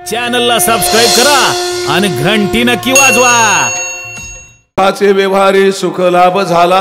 चॅनलला सबस्क्राइब करा आणि घंटी नक्की वाजवा। सुखाचे व्यवहारे सुख लाभ झाला,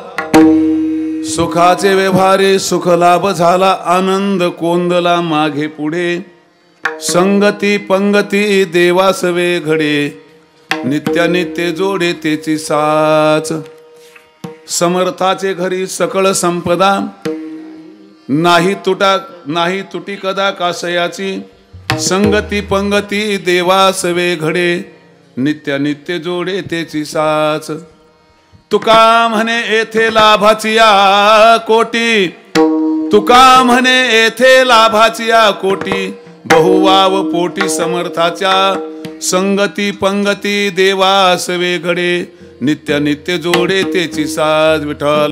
सुखाचे व्यवहारे सुख लाभ झाला, आनंद कोंदला मागे पुढे, संगती पंगती देवासवे घडे, नित्यानित्य जोडे तेची साच, समर्थाचे घरी सकळ संपदा, नाही तुटी कदा कासयाची, संगती पंगती देवासवे घडे, नित्यानित्य जोडे तेची साच, तुका म्हणे येथे लाभाची या कोटी, तुका म्हणे येथे लाभाची या कोटी, बहुवाव पोटी समर्थाच्या, संगती पंगती देवासवे घडे, नित्यानित्य जोडे तेची साथ। विठ्ठल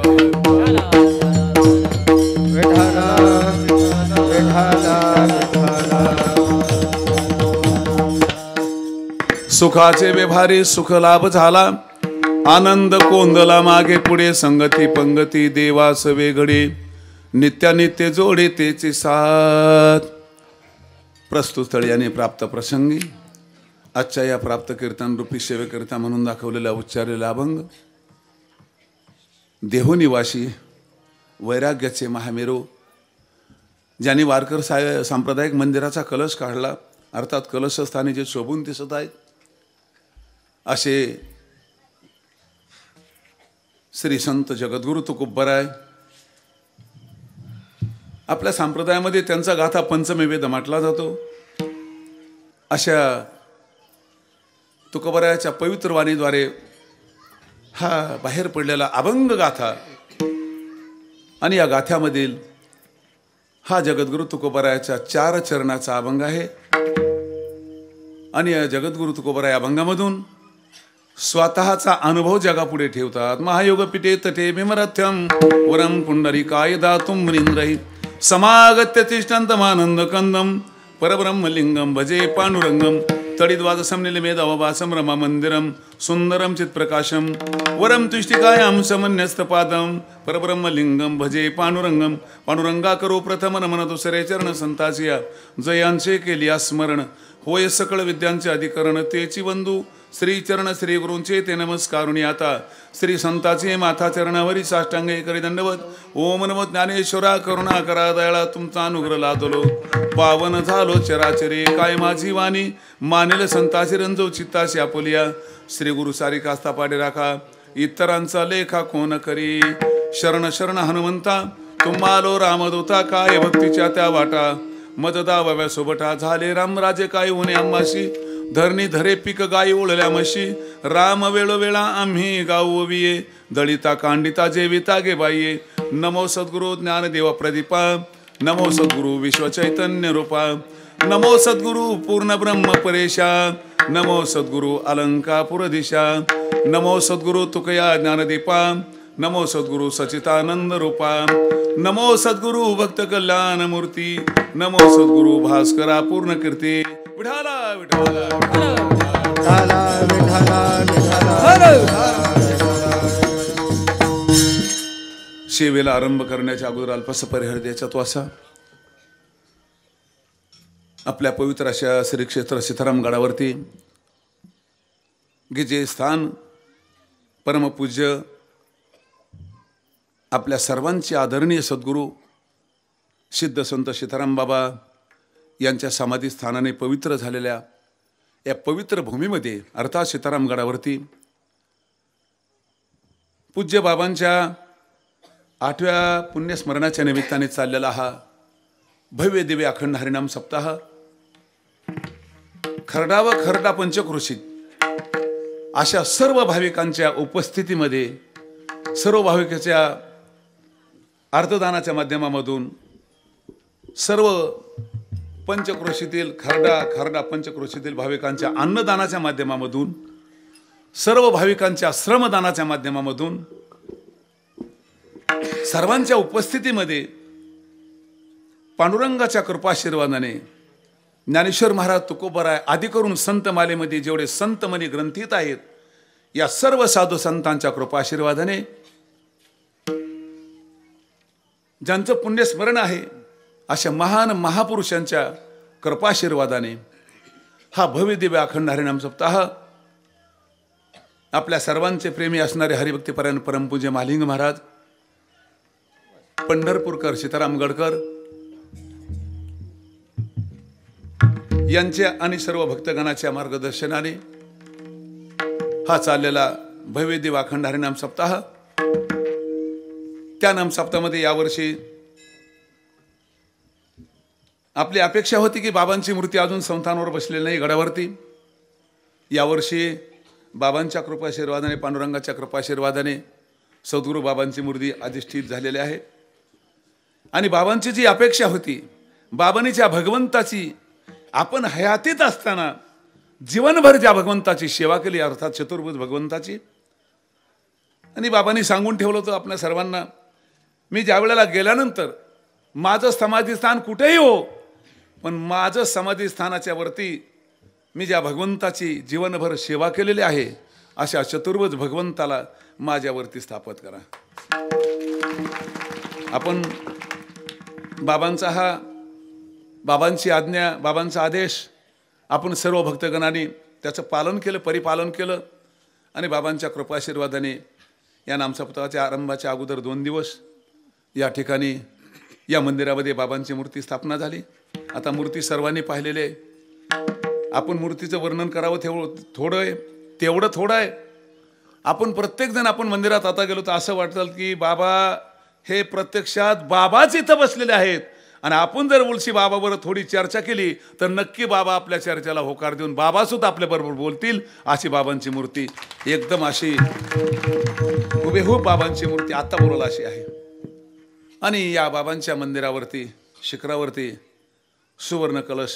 सुखाचे व्यवहारी सुख लाभ झाला, आनंद कोंदला मागे पुढे, संगती पंगती देवासवे घडे, नित्यानित्य जोडे तेची साथ। प्रस्तुत स्थळी आणि प्राप्त प्रसंगी आजच्या या प्राप्त कीर्तन रूपी सेवेकरिता म्हणून दाखवलेला उच्चारलेला अभंग देहोनिवासी वैराग्याचे महामेरू, ज्यांनी वारकर सांप्रदायिक मंदिराचा कलश काढला, अर्थात कलशस्थानी जे शोभून दिसत आहेत असे श्री संत जगद्गुरु तुकोबराय, आपल्या संप्रदायामध्ये त्यांचा गाथा पंचमे वेद म्हटला जातो। अशा तुकोबरायाच्या पवित्र वाणीद्वारे हा बाहेर पडलेला अभंग गाथा आणि या गाथ्यामधील हा जगद्गुरु तुकोबरायाच्या 4 चरणाचा अभंग आहे। आणि या जगद्गुरु तुकोबराय अभंगामधून स्वतःचा अनुभव जगापुढे ठेवतात। महायोग पिटे तटे विमरथ्यम वरम पुंडरीकाय दातुम मुनींद्रहि, समागत्य तिष्ठन्तमानंद कंदम, परब्रह्मलिंगम भजे पांडुरंगम, तडिद्वादसं निलिमेदववासं रमा मंदिरम, सुंदरम चित्प्रकाशम, वरम तुष्टिकायां समन्यस्तपादम, परब्रह्मलिंगम भजे पांडुरंगम, पांडुरंगा करो प्रथम नमन दुसरे चरण संतासिया, जयांचे केलिया स्मरण, होय सकळ विद्यांचे अधिकरण, तेची बंधू श्री चरण श्री गुरूंचे ते नमस्कारुणी, आता श्री संताचे माथा चरणावरी साष्टांगे करी दंडवत, ओम नमो ज्ञानेश्वरा करुणा करा दयाळा, तुमचा अनुग्रह लादलो, पावन झालो चराचरे, काय माझी वाणी मानेल संताची रंजो चित्ताशी आपुलिया, श्री गुरु सारी कास्ता पाडे राखा, इतरांचा लेखा कोण करी, शरण शरण हनुमंता तुम्हालो रामदूता, काय भक्तीच्या त्या वाटा, मददा वव्या सोबटा, झाले रामराजे काय होणे आम्हाशी, धरणी धरे पीक गाई ओळल्या म्हशी, राम वेळोवेळा आम्ही गाऊ विये, दळिता कांडिता जेविता गे बाईये, नमो सद्गुरु ज्ञानदेव प्रदीपा, नमो सद्गुरु विश्व चैतन्य रूपा, नमो सद्गुरु पूर्ण ब्रह्म परेशा, नमो सद्गुरु अलंकापुर दिशा, नमो सद्गुरु तुकया ज्ञानदीपा, नमो सद्गुरु सचितानंद रूपा, नमो सद्गुरु भक्त कल्याण मूर्ती, नमो सद्गुरु भास्करा पूर्ण कीर्ती। विठाला विठाला विठाला विठाला। सेवेला आरंभ करण्याच्या अगोदर अल्पसा परिहार द्यायचा तो असा, आपल्या पवित्र अशा श्री क्षेत्र सीताराम गडावरती की जे स्थान परमपूज्य आपल्या सर्वांचे आदरणीय सद्गुरू सिद्ध संत सीताराम बाबा यांच्या समाधी स्थानाने पवित्र झालेल्या या पवित्र भूमीमध्ये अर्थात सीताराम गडावरती पूज्य बाबांच्या 8व्या पुण्यस्मरणाच्या निमित्ताने चाललेला हा भव्य दिव्य अखंड हरिनाम सप्ताह खरडा व खरडा पंचक्रोशीत अशा सर्व भाविकांच्या उपस्थितीमध्ये, सर्व भाविकांच्या अर्धदानाच्या माध्यमामधून, सर्व पंचक्रोशीतील खरडा पंचक्रोशीतील भाविकांच्या अन्नदानाच्या माध्यमामधून, सर्व भाविकांच्या श्रमदानाच्या माध्यमामधून, सर्वांच्या उपस्थितीमध्ये पांडुरंगाच्या कृपाशीर्वादाने ज्ञानेश्वर महाराज तुकोबराय आदी करून संत मालेमध्ये जेवढे संत मनी ग्रंथित आहेत, या सर्व साधू संतांच्या कृपाशीर्वादाने ज्यांचं पुण्यस्मरण आहे अशा महान महापुरुषांच्या कृपाशीर्वादाने हा भव्य दिव्य अखंड हरिनाम सप्ताह आपल्या सर्वांचे प्रेमी असणारे हरिभक्तीपरायण परमपूज्य महालिंग महाराज, पंढरपूरकर सीताराम गडकर यांच्या आणि सर्व भक्तगणाच्या मार्गदर्शनाने हा चाललेला भव्य दिव्य अखंड हरिनाम सप्ताह, त्या नाम सप्ताहामध्ये यावर्षी आपली अपेक्षा होती की बाबांची मूर्ती अजून संस्थानावर बसलेली नाही गडावरती. यावर्षी बाबांच्या कृपाशीर्वादाने, पांडुरंगाच्या कृपाशीर्वादाने सद्गुरू बाबांची मूर्ती अधिष्ठित झालेली आहे. आणि बाबांची जी अपेक्षा होती, बाबांच्या भगवंताची आपण हयातीत असताना जीवनभर ज्या भगवंताची सेवा केली, अर्थात चतुर्भुज भगवंताची, आणि बाबांनी सांगून ठेवलं होतं आपल्या सर्वांना, मी ज्या वेळेला गेल्यानंतर माझं समाधीस्थान कुठेही हो, पण माझं समाधीस्थानाच्या वरती मी ज्या भगवंताची जीवनभर सेवा केलेली आहे अशा चतुर्भुज भगवंताला माझ्यावरती स्थापित करा. आपण बाबांचा हा, बाबांची आज्ञा, बाबांचा आदेश आपण सर्व भक्तगणांनी त्याचं पालन केलं, परिपालन केलं. आणि बाबांच्या कृपाशीर्वादाने या नामसप्ताहाच्या आरंभाच्या अगोदर 2 दिवस या ठिकाणी या मंदिरामध्ये बाबांची मूर्ती स्थापना झाली. आता मूर्ती सर्वांनी पाहिलेली आहे. आपण मूर्तीचं वर्णन करावं तेवढं थोडं आहे. आपण प्रत्येकजण आपण मंदिरात आता गेलो तर असं वाटतं की बाबा हे प्रत्यक्षात बाबाच इथं बसलेले आहेत. आणि आपण जर उलशी बाबाबरोबर थोडी चर्चा केली तर नक्की बाबा आपल्या चर्चेला होकार देऊन बाबासुद्धा आपल्याबरोबर बोलतील. अशी बाबांची मूर्ती, एकदम अशी हुबेहूब बाबांची मूर्ती आता बोलायला अशी आहे. आणि या बाबांच्या मंदिरावरती, शिखरावरती सुवर्ण कलश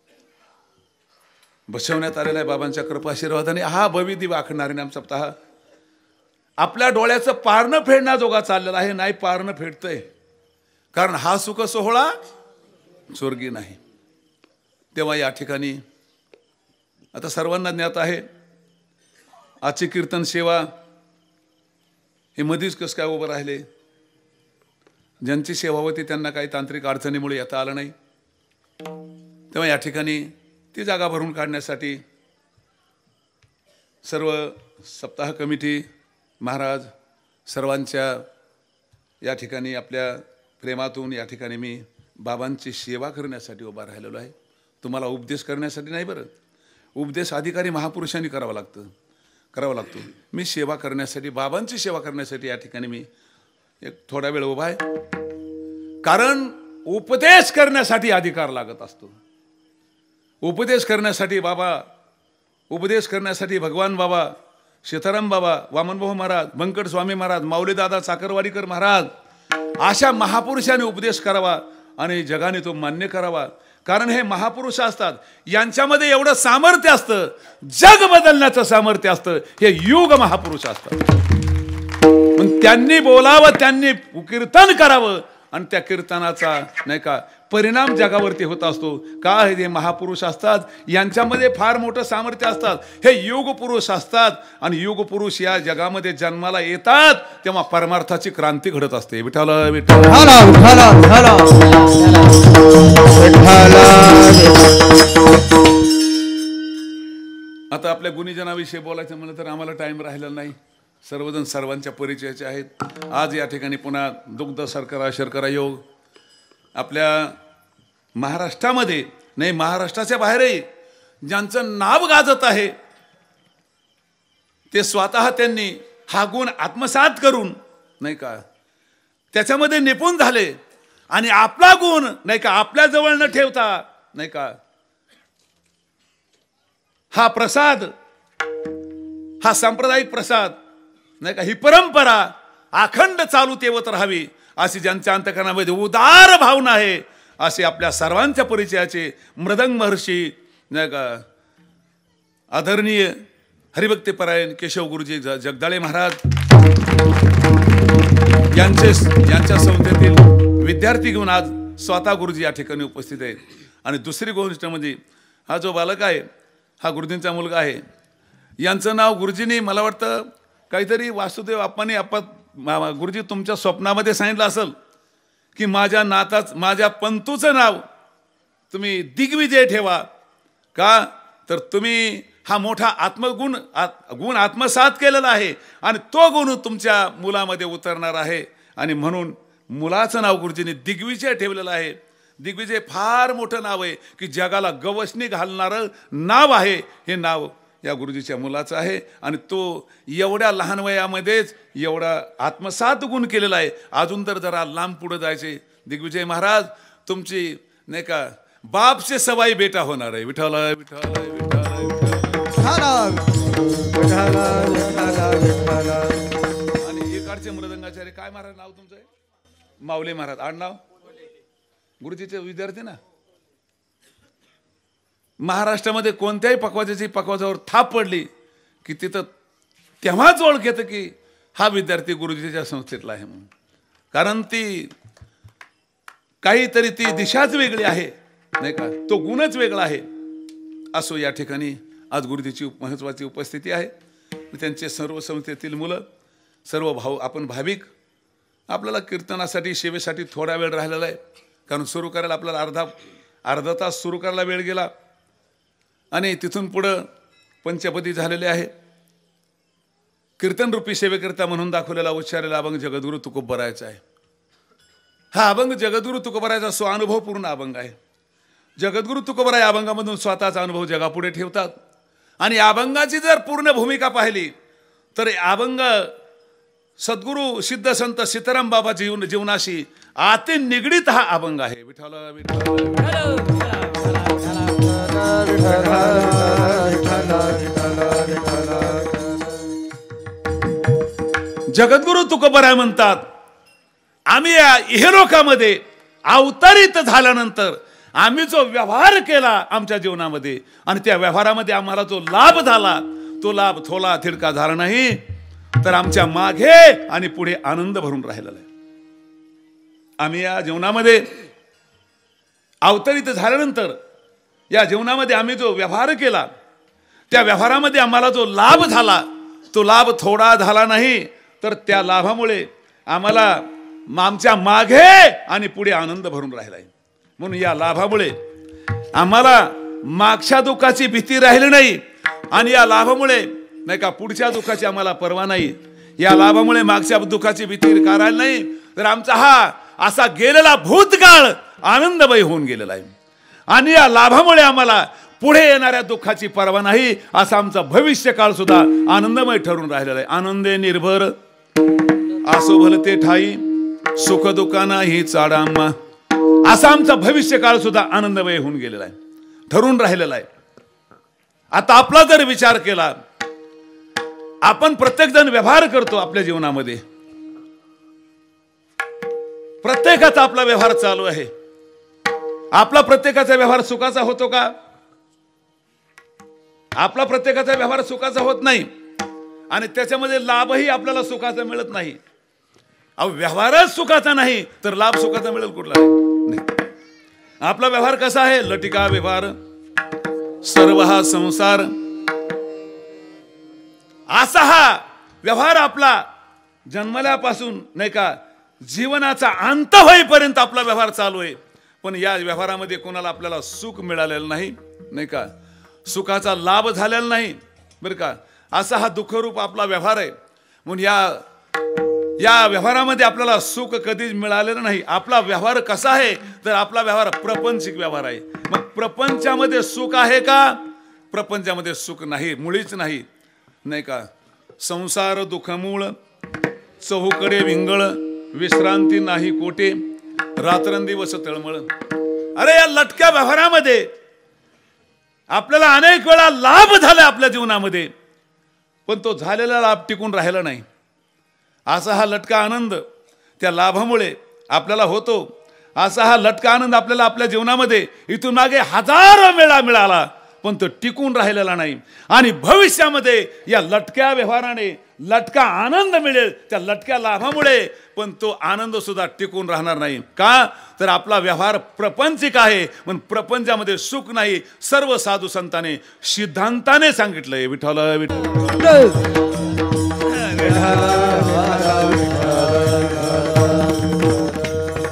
बसवण्यात आलेला आहे बाबांच्या कृपाशीर्वादाने. हा भव्य दिव्य अखंड हरिनाम सप्ताह आपल्या डोळ्याचं पारणं फेडण्याजोगा चाललेला आहे. नाही पारणं फेडतंय, कारण हा सुख सोहळा स्वर्गी नाही. तेव्हा या ठिकाणी आता सर्वांना ज्ञात आहे, आजची कीर्तन सेवा हे मधीच कसं काय उभं राहिले. ज्यांची सेवा होती त्यांना काही तांत्रिक अडचणीमुळे येता आलं नाही. तेव्हा या ठिकाणी ती जागा भरून काढण्यासाठी सर्व सप्ताह कमिटी, महाराज सर्वांच्या या ठिकाणी आपल्या प्रेमातून या ठिकाणी मी बाबांची सेवा करण्यासाठी उभा राहिलेलो आहे. तुम्हाला उपदेश करण्यासाठी नाही बरं, उपदेश अधिकारी महापुरुषांनी करावा लागतो. मी सेवा करण्यासाठी, बाबांची सेवा करण्यासाठी या ठिकाणी मी एक थोडा वेळ उभा आहे. कारण उपदेश करण्यासाठी अधिकार लागत असतो. उपदेश करण्यासाठी बाबा, उपदेश करण्यासाठी भगवान बाबा, सीताराम बाबा, वामनभाऊ महाराज, व्यंकट स्वामी महाराज, माऊलीदादा चाकरवाडीकर महाराज अशा महापुरुषांनी उपदेश करावा आणि जगाने तो मान्य करावा. कारण हे महापुरुष असतात, यांच्यामध्ये एवढं सामर्थ्य असतं, जग बदलण्याचं सामर्थ्य असतं. हे युग महापुरुष असतात. पण त्यांनी बोलावं, त्यांनी कीर्तन करावं आणि त्या कीर्तनाचा नाही का परिणाम जगावरती होत असतो. का हे महापुरुष असतात, यांच्यामध्ये फार मोठं सामर्थ्य असतात. हे युग पुरुष असतात आणि युग पुरुष या जगामध्ये जन्माला येतात तेव्हा परमार्थाची क्रांती घडत असते. विठ्ठल विठ्ठल. आता आपल्या गुणीजनाविषयी बोलायचं म्हणलं तर आम्हाला टाइम राहिलेला नाही. सर्वजण सर्वांच्या परिचयाचे आहेत. आज या ठिकाणी पुन्हा दुग्ध शर्करा योग आपल्या महाराष्ट्रामध्ये नाही, महाराष्ट्राच्या बाहेरही ज्यांचं नाव गाजत आहे ते स्वतः त्यांनी हा गुण आत्मसात करून नाही का त्याच्यामध्ये निपुण झाले. आणि आपला गुण नाही का आपल्या जवळ न ठेवता नाही का हा प्रसाद, हा सांप्रदायिक प्रसाद नाही का, ही परंपरा अखंड चालू तेवत राहावी अशी ज्यांच्या अंतकरणामध्ये उदार भावना आहे, असे आपल्या सर्वांच्या परिचयाचे मृदंग महर्षी नाही का आदरणीय हरिभक्तीपरायण केशव गुरुजी जगदाळे महाराज यांच्या संस्थेतील विद्यार्थी घेऊन आज स्वतः गुरुजी या ठिकाणी उपस्थित आहेत. आणि दुसरी गोष्ट म्हणजे हा जो बालक आहे हा गुरुजींचा मुलगा आहे. यांचं नाव गुरुजींनी मला वाटतं काहीतरी वासुदेव आप्पांनी गुरुजी तुमच्या स्वप्नामध्ये सांगितलं असेल की माझ्या पंतूचं नाव तुम्ही दिग्विजय ठेवा. का तर तुम्ही हा मोठा गुण आत्मसात केलेला आहे आणि तो गुण तुमच्या मुलामध्ये उतरणार आहे. आणि म्हणून मुलाचं नाव गुरुजींनी दिग्विजय ठेवलेलं आहे. दिग्विजय फार मोठं नाव आहे की जगाला गवसणी घालणारं नाव आहे. हे नाव या गुरुजीच्या मुलाचं आहे आणि तो एवढ्या लहान वयामध्येच एवढा आत्मसात गुण केलेला आहे. अजून तर जरा लांब पुढे जायचे. दिग्विजय महाराज तुमची नाही का बापचे सवाई बेटा होणार आहे. विठ्ठल विठ्ठल विठ्ठल आणि इकडचे मृदंगाचार्य काय महाराज नाव तुमचं आहे? माऊली महाराज. आडनाव गुरुजीचे विद्यार्थी ना. महाराष्ट्रामध्ये कोणत्याही पकवाजावर थाप पडली की तिथं तेव्हाच ओळख येतं की हा विद्यार्थी गुरुजीच्या संस्थेतला आहे म्हणून. कारण ती काहीतरी ती दिशाच वेगळी आहे नाही का, तो गुणच वेगळा आहे. असो या ठिकाणी आज गुरुजीची महत्त्वाची उपस्थिती आहे. त्यांचे सर्व संस्थेतील मुलं सर्व आपण भाविक. आपल्याला कीर्तनासाठी सेवेसाठी थोडा वेळ राहिलेला आहे. कारण सुरू करायला आपल्याला अर्धा तास सुरू करायला वेळ गेला आणि तिथून पुढं पंचपदी झालेले आहे. कीर्तनरूपी सेवेकरिता म्हणून दाखवलेला उच्चारलेला अभंग जगद्गुरु तुकोबरायचा आहे. हा अभंग जगद्गुरु तुकोबरायचा स्वानुभवपूर्ण अभंग आहे. जगद्गुरु तुकोबराय अभंगामधून स्वतःचा अनुभव जगापुढे ठेवतात आणि अभंगाची जर पूर्ण भूमिका पाहिली तर अभंग सद्गुरु सिद्ध संत सीताराम बाबा जीवनाशी अति निगडीत हा अभंग आहे. विठ्ठल जगद्गुरु तुकोबराय म्हणतात आम्ही या इहलोकामध्ये अवतरित झाल्यानंतर आम्ही जो व्यवहार केला आमच्या जीवनामध्ये आणि त्या व्यवहारामध्ये आम्हाला जो लाभ झाला तो लाभ थोडा थिडका झाला नाही तर आमच्या मागे आणि पुढे आनंद भरून राहिलेला आहे. आम्ही या जीवनामध्ये अवतरित झाल्यानंतर या जीवनामध्ये आम्ही जो व्यवहार केला त्या व्यवहारामध्ये आम्हाला जो लाभ झाला तो लाभ थोडा झाला नाही तर त्या लाभामुळे आम्हाला आमच्या मागे आणि पुढे आनंद भरून राहिला आहे. म्हणून या लाभामुळे आम्हाला मागच्या दुःखाची भीती राहिली नाही आणि या लाभामुळे नाही का पुढच्या दुःखाची आम्हाला पर्वा नाही. या लाभामुळे मागच्या दुःखाची भीती राहिली नाही तर आमचा हा असा गेलेला भूतकाळ आनंदमय होऊन गेलेला आहे आणि या लाभामुळे आम्हाला पुढे येणाऱ्या दुःखाची पर्वा नाही असा आमचा भविष्यकाळ सुद्धा आनंदमय ठरून राहिलेला आहे. आनंदे निर्भर असो भलते ठाई सुख दुःखा नाही चाडामा असा आमचा भविष्यकाळ सुद्धा आनंदमय होऊन गेलेला आहे, ठरून राहिलेला आहे. आता आपला जर विचार केला आपण प्रत्येक जण व्यवहार करतो आपल्या जीवनामध्ये. प्रत्येकाचा आपला व्यवहार चालू आहे. आपला प्रत्येकाचा व्यवहार सुखाचा होतो का? आपला प्रत्येकाचा व्यवहार सुखाचा होत नाही आणि त्याच्यामध्ये लाभही आपल्याला सुखाचा मिळत नाही. अहो व्यवहारच सुखाचा नाही तर लाभ सुखाचा मिळेल कुठला? नाही. आपला व्यवहार कसा आहे? लटिका व्यवहार, सर्व हा संसार असा हा व्यवहार आपला जन्मल्यापासून नाही का जीवनाचा अंत होईपर्यंत आपला व्यवहार चालू आहे. पण या व्यवहारामध्ये कोणाला आपल्याला सुख मिळालेलं नाही नाही का, सुखाचा लाभ झालेला नाही बरं का. असा हा दुःखरूप आपला व्यवहार आहे. म्हणून या व्यवहारामध्ये आपल्याला सुख कधीच मिळालेलं नाही. आपला व्यवहार कसा आहे तर आपला व्यवहार प्रपंचिक व्यवहार आहे. मग प्रपंचामध्ये सुख आहे का? प्रपंचामध्ये सुख नाही, मुळीच नाही नाही का. संसार दुःखमूळ, चहूकडे विंगळ, विश्रांती नाही कोटे, रात्रंदिवस तळमळ. अरे या लटक्या व्यवहारामध्ये आपल्याला अनेक वेळा लाभ झाला आपल्या जीवनामध्ये पण तो झालेला लाभ टिकून राहिला नाही. असा हा लटका आनंद त्या लाभामुळे आपल्याला होतो. असा हा लटका आनंद आपल्याला आपल्या जीवनामध्ये इथून मागे हजारो वेळा मिळाला पण तो टिकून राहिलेला नाही. आणि भविष्यामध्ये या लटक्या व्यवहाराने लटका आनंद मिळेल त्या लटक्या लाभामुळे पण तो आनंद सुद्धा टिकून राहणार नाही. का तर आपला व्यवहार प्रपंचिक आहे. पण प्रपंचामध्ये सुख नाही. सर्व साधू संतांनी सिद्धांताने सांगितलंय. विठ्ठल विठ्ठल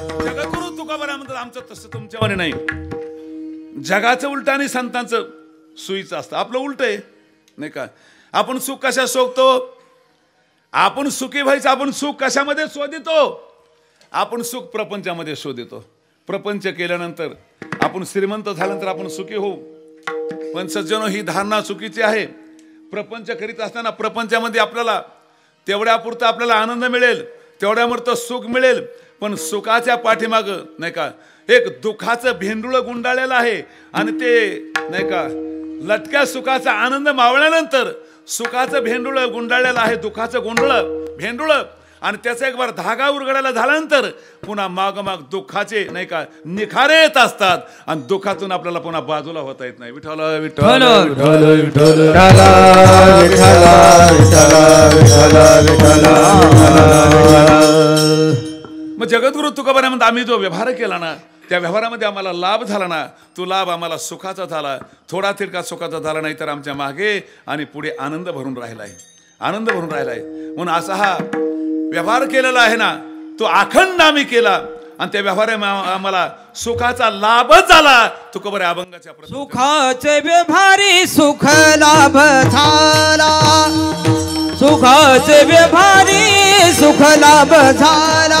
जगद्गुरु तुकोबराय म्हणतात आमचं तसं तुमच्यावर नाही. जगाचं उलट आणि संतांचं सुईचं असतं. आपलं उलट आहे नाही का. आपण सुख कशा शोधतो? आपण सुखी व्हायचं आपण सुख कशामध्ये शोधितो? आपण सुख प्रपंचामध्ये शोधितो. प्रपंच केल्यानंतर आपण श्रीमंत झाल्यानंतर आपण सुखी होऊ. पण सज्जनो, ही धारणा चुकीची आहे. प्रपंच करीत असताना प्रपंचामध्ये आपल्याला तेवढ्यापुरता आपल्याला आनंद मिळेल, तेवढ्यापुरतं सुख मिळेल, पण सुखाच्या पाठीमागं नाही का एक दुःखाचं भेंडुळं गुंडाळलेलं आहे. आणि ते नाही का लटक्या सुखाचा आनंद मावळल्यानंतर सुखाचं भेंडुळं गुंडाळलेलं आहे, दुःखाचं भेंडुळं, आणि त्याचा एक बार धागा उरगडायला झाल्यानंतर पुन्हा मागोमाग दुःखाचे नाही का निखारे येत असतात आणि दुःखातून आपल्याला पुन्हा बाजूला होता येत नाही. विठ्ठल विठ्ठल विठ्ठल विठ्ठल मग जगद्गुरु तुकोबाराय म्हणतात, आम्ही जो व्यवहार केला ना त्या व्यवहारामध्ये आम्हाला लाभ झाला ना, तो लाभ आम्हाला सुखाचा झाला, थोडा तिरका सुखाचा झाला नाही, तर आमच्या मागे आणि पुढे आनंद भरून राहिलाय, आनंद भरून राहिलाय. म्हणून असा हा व्यवहार केलेला आहे ना, तो अखंड आम्ही केला आणि त्या व्यवहारामुळे आम्हाला सुखाचा लाभच झाला. तुकोबाराय अभंगाच्या सुखाचे व्यवहारी सुख लाभ झाला, सुखाचे व्यवहारी सुख लाभ झाला,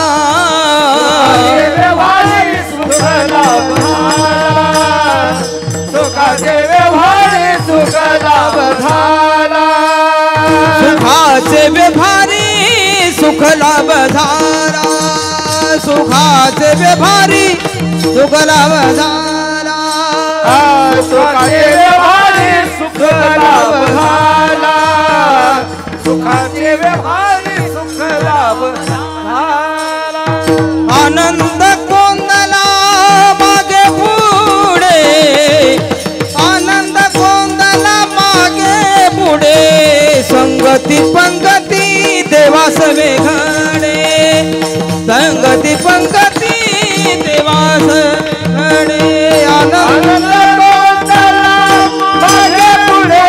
व्यवहारी सुख लाभ झाला, सुखाचे व्यवहारी सुख लाभ झाला, सुखाचे व्यवहारी सुख लाभ झाला, सुखाचे व्यवहारी सुख लाभ झाला, सुखाचे व्यवहारी सुख लाभ झाला, सुखाचे व्यवहारी सुख लाभ झाला. आनंद कोंदला मागे पुढे, आनंद कोंदला मागे पुढे, संगती पंगती देवास वेघडे, संगती पंगती देवास वेघडे. आनंद कोंदला मागे पुढे,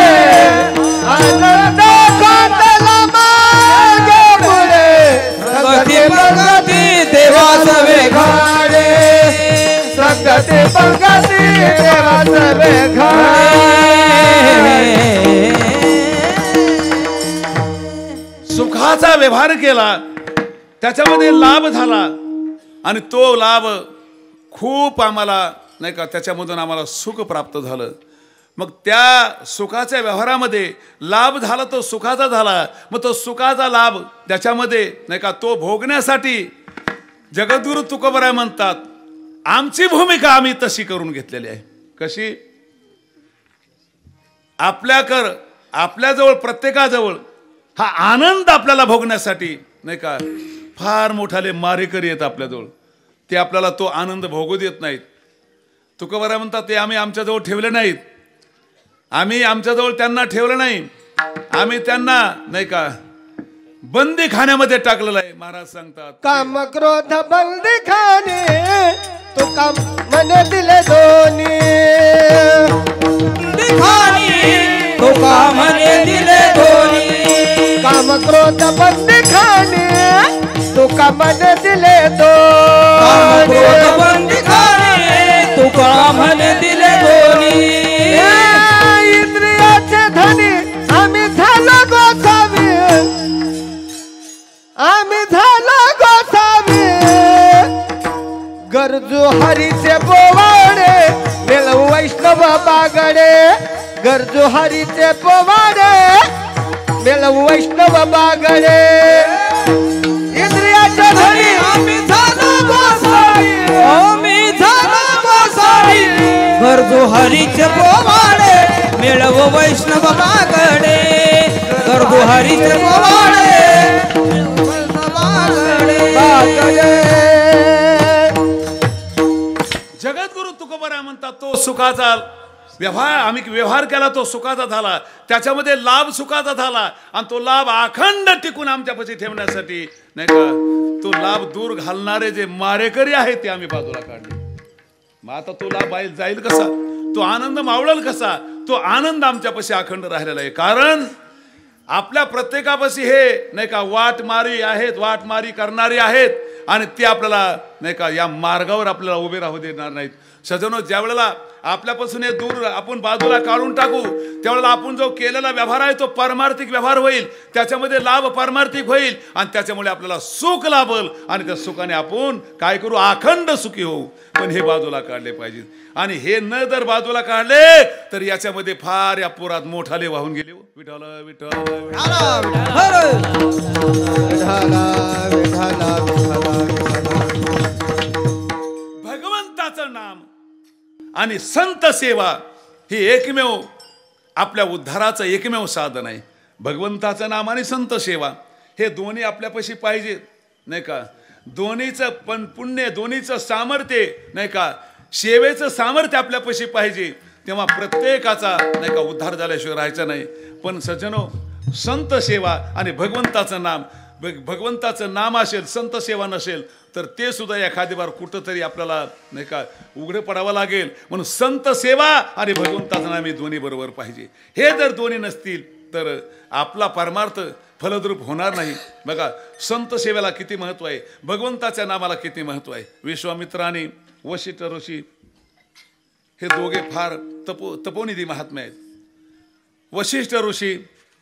आनंद कोंदला मागे पुढे, संगती पंगती देवास वेघडे, संगती पंगती देवास वेघडे. सुखाचा व्यवहार केला, त्याच्यामध्ये लाभ झाला आणि तो लाभ खूप आम्हाला नाही का त्याच्यामधून आम्हाला सुख प्राप्त झालं. मग त्या सुखाच्या व्यवहारामध्ये लाभ झाला, तो सुखाचा झाला. मग तो सुखाचा लाभ त्याच्यामध्ये नाही का तो भोगण्यासाठी जगद्गुरु तुकोबाराय म्हणतात, आमची भूमिका आम्ही तशी करून घेतलेली आहे. कशी? आपल्याजवळ प्रत्येकाजवळ हा आनंद आपल्याला भोगण्यासाठी नाही का फार मोठाले मारेकरी आहेत आपल्याजवळ, ते आपल्याला तो आनंद भोगू देत नाहीत. तुकोबाराय म्हणतात, ते आम्ही आमच्याजवळ ठेवले नाहीत, आम्ही आमच्याजवळ त्यांना ठेवलं नाही, आम्ही त्यांना नाही का बंदी खाण्यामध्ये टाकलेलं आहे. महाराज सांगतात, काम क्रोध बंदी खाणे तुका मन दिले दोन्ही, तुका म्हणे दिले दोन्ही, काम क्रोध बंदी खाणे तुका मन दिले दोन्ही, बंदी खाणे तुका म्हणे दिले दोन्ही. इंद्रियाचे धनी आम्ही झालो गोसावी, आम्ही झालो गोसावी, गरजू हरीचे पोवाडे मिळवू वैष्णव बागडे, गरजू हरीचे पोवाडे मिळवू वैष्णव बागडे. इंद्रियाच्या धनी आम्ही झालो गोसावी, आम्ही झालो गोसावी, गरजू हरीचे पोवाडे मिळवू वैष्णव बागडे, गरजू हरीचे पोवाडे बागडे. जगद्गुरु तुकोबाराय म्हणतात, तो सुखाचा व्यवहार आम्ही व्यवहार केला, तो सुखाचा झाला, त्याच्यामध्ये लाभ सुखाचा झाला आणि तो लाभ अखंड टिकून आमच्यापाशी ठेवण्यासाठी नाही का तो लाभ दूर घालणारे जे मारेकरी आहेत ते आम्ही बाजूला काढले. मग आता तो लाभ जाईल कसा, तो आनंद मावळेल कसा? तो आनंद आमच्यापाशी अखंड राहिलेला आहे. कारण आपल्या प्रत्येकापाशी हे नाही का वाटमारी आहेत, वाटमारी करणारे आहेत आणि ते आपल्याला नाही का या मार्गावर आपल्याला उभे राहू देणार नाहीत. सजनो, ज्या वेळेला आपल्यापासून हे दूर आपण बाजूला काढून टाकू त्यावेळेला आपण जो केलेला व्यवहार आहे तो पारमार्थिक व्यवहार होईल, त्याच्यामध्ये लाभ पारमार्थिक होईल आणि त्याच्यामुळे आपल्याला सुख लाभल आणि त्या सुखाने आपण काय करू, अखंड सुखी होऊ. पण हे बाजूला काढले पाहिजे आणि हे न जर बाजूला काढले तर याच्यामध्ये फार या पुरात मोठाले वाहून गेले. विठ्ठल विठ्ठल भगवंताचं नाम आणि संत सेवा ही एकमेव आपल्या उद्धाराचं एकमेव साधन आहे. भगवंताचं नाम आणि संत सेवा हे दोन्ही आपल्यापाशी पाहिजे, नाही का. दोन्हीचं पण पुण्य, दोन्हीचं सामर्थ्य, नाही का, सेवेचं सामर्थ्य आपल्यापाशी पाहिजे. तेव्हा प्रत्येकाचा, नाही का, उद्धार झाल्याशिवाय राहायचा नाही. पण सज्जनो, संत सेवा आणि भगवंताचं नाम, भगवंताचं नाम असेल, संत सेवा नसेल तर ते सुद्धा एखादी बार कुठंतरी आपल्याला, नाही का, उघडं पडावं लागेल. म्हणून संत सेवा आणि भगवंताचं नाम हे दोन्ही बरोबर पाहिजे. हे जर दोन्ही नसतील तर आपला परमार्थ फलद्रूप होणार नाही. बघा, संत सेवेला किती महत्त्व आहे, भगवंताच्या नामाला किती महत्त्व आहे. विश्वामित्र आणि वशिष्ठ ऋषी हे दोघे फार तपोनिधी महात्मे आहेत. वशिष्ठ ऋषी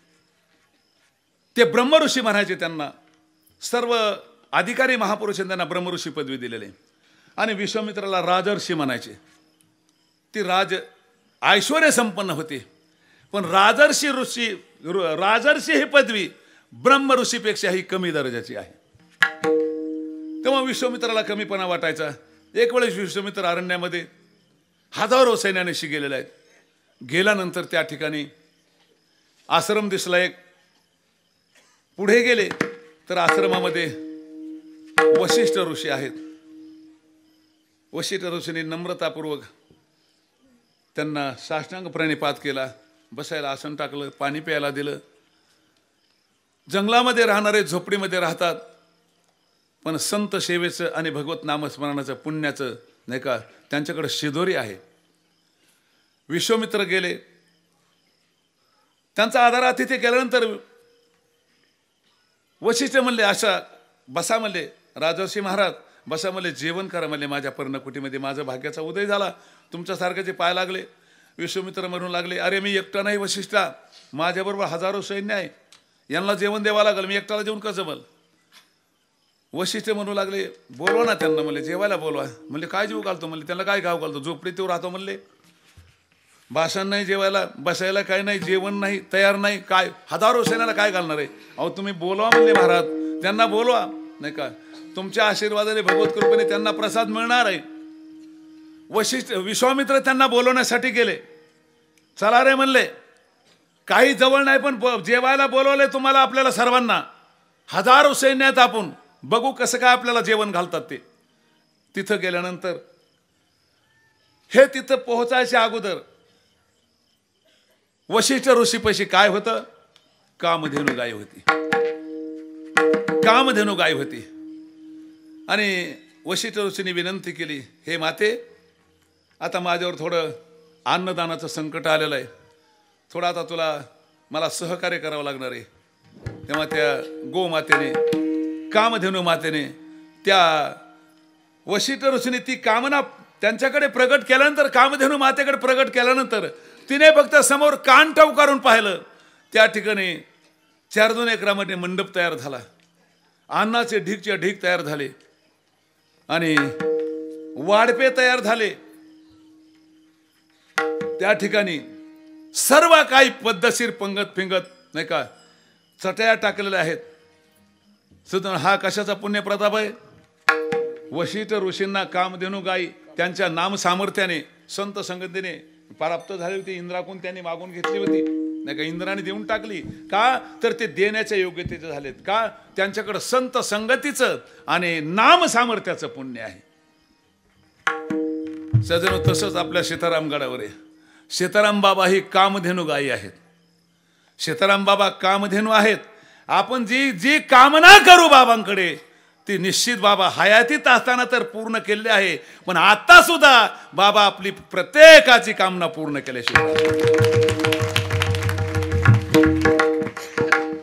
ते ब्रह्मऋषी म्हणायचे, त्यांना सर्व अधिकारी महापुरुषांनी त्यांना ब्रह्मऋषी पदवी दिलेली आणि विश्वामित्राला राजर्षी म्हणायचे. ती ऐश्वर्य संपन्न होते. पण राजर्षी ही पदवी ब्रह्मऋषीपेक्षाही कमी दर्जाची आहे. तेव्हा विश्वामित्राला कमीपणा वाटायचा. एक वेळेस विश्वामित्र अरण्यामध्ये हजारो सैन्यानिशी गेलेले आहेत. गेल्यानंतर त्या ठिकाणी आश्रम दिसला एक. पुढे गेले तर आश्रमामध्ये वशिष्ठ ऋषी आहेत. वशिष्ठ ऋषींनी नम्रतापूर्वक त्यांना साष्टांग प्रणिपात केला, बसायला आसन टाकलं, पाणी प्यायला दिलं. जंगलामध्ये राहणारे झोपडीमध्ये राहतात, पण संत सेवेचं आणि भगवत नामस्मरणाचं पुण्याचं, नाही का, त्यांच्याकडे शिदोरी आहे. विश्वामित्र गेले, त्यांचा आदरातिथ्य केल्यानंतर वशिष्ठ म्हणले, अशा बसा म्हणले, राजर्षी महाराज बसा म्हणले, जेवण करा म्हणले, माझ्या पर्णकुटीमध्ये माझा भाग्याचा उदय झाला, तुमच्यासारख्याचे पाय लागले. विश्वामित्र म्हणू लागले, अरे मी एकटा नाही वशिष्ठा, माझ्याबरोबर हजारो सैन्य आहे, यांना जेवण द्यावं लागेल, मी एकटाला जेवण कसं जमल. वशिष्ठ म्हणू लागले, बोलवा ना त्यांना म्हणले, जेवायला बोलवा. म्हणले काय जेवू घालतो म्हणले, त्यांना काय गाव घालतो, झोपडीत तेव्हा राहतो म्हणले, भाषण नाही, जेवायला बसायला काय नाही, जेवण नाही, तयार नाही, काय हजारो सैन्याला काय घालणार आहे. अहो तुम्ही बोलवा म्हणले महाराज, त्यांना बोलवा, नाही का, तुमच्या आशीर्वादाने भगवत कृपेने त्यांना प्रसाद मिळणार आहे. विश्वामित्र त्यांना बोलवण्यासाठी गेले. चला रे म्हणले, काही जवळ नाही पण जेवायला बोलवले तुम्हाला, आपल्याला सर्वांना हजारो सैन्यात, आपण बघू कसं काय आपल्याला जेवण घालतात ते. तिथं गेल्यानंतर हे तिथं पोहोचायच्या अगोदर वशिष्ठ ऋषीपाशी काय होतं, कामधेनू गाय होती. कामधेनू गाय होती आणि वशिष्ठ ऋषींनी विनंती केली, हे माते, आता माझ्यावर थोडं अन्नदानाचं संकट आलेलं आहे, थोडं आता मला सहकार्य करावं लागणार आहे. तेव्हा त्या गोमातेने, कामधेनू मातेने, त्या वशिष्ठ ऋषीने ती कामना त्यांच्याकडे प्रगट केल्यानंतर, कामधेनू मातेकडे प्रगट केल्यानंतर तिने फक्त समोर कान टवकारून पाहिलं. त्या ठिकाणी 4-2 एकरामध्ये मंडप तयार झाला, अन्नाचे ढीकच्या ढीक तयार झाले आणि वाढपे तयार झाले. त्या ठिकाणी सर्व काही पद्धतशीर पंगत फिंगत, नाही का, चटया टाकलेल्या आहेत. सुद्धा हा कशाचा पुण्य प्रताप आहे. वशिष्ठ ऋषींना कामधेनू गाई त्यांच्या नाम सामर्थ्याने, संत संगतीने प्राप्त झाली होती. इंद्राकडून त्यांनी मागून घेतली होती, नाही का, इंद्राने देऊन टाकली. का तर ते देण्याच्या योग्यतेचे झालेत. का त्यांच्याकडे संत संगतीचं आणि नाम सामर्थ्याचं पुण्य आहे. सजनो, तसंच आपल्या सीतारामगडावर आहे. सीताराम बाबा ही कामधेनू गायी आहेत. सीताराम बाबा कामधेनू आहेत. आपण जी कामना करू बाबांकडे ती निश्चित बाबा हयातीत असताना तर पूर्ण केली आहे, पण आता सुद्धा बाबा आपली प्रत्येकाची कामना पूर्ण केल्याशिवाय.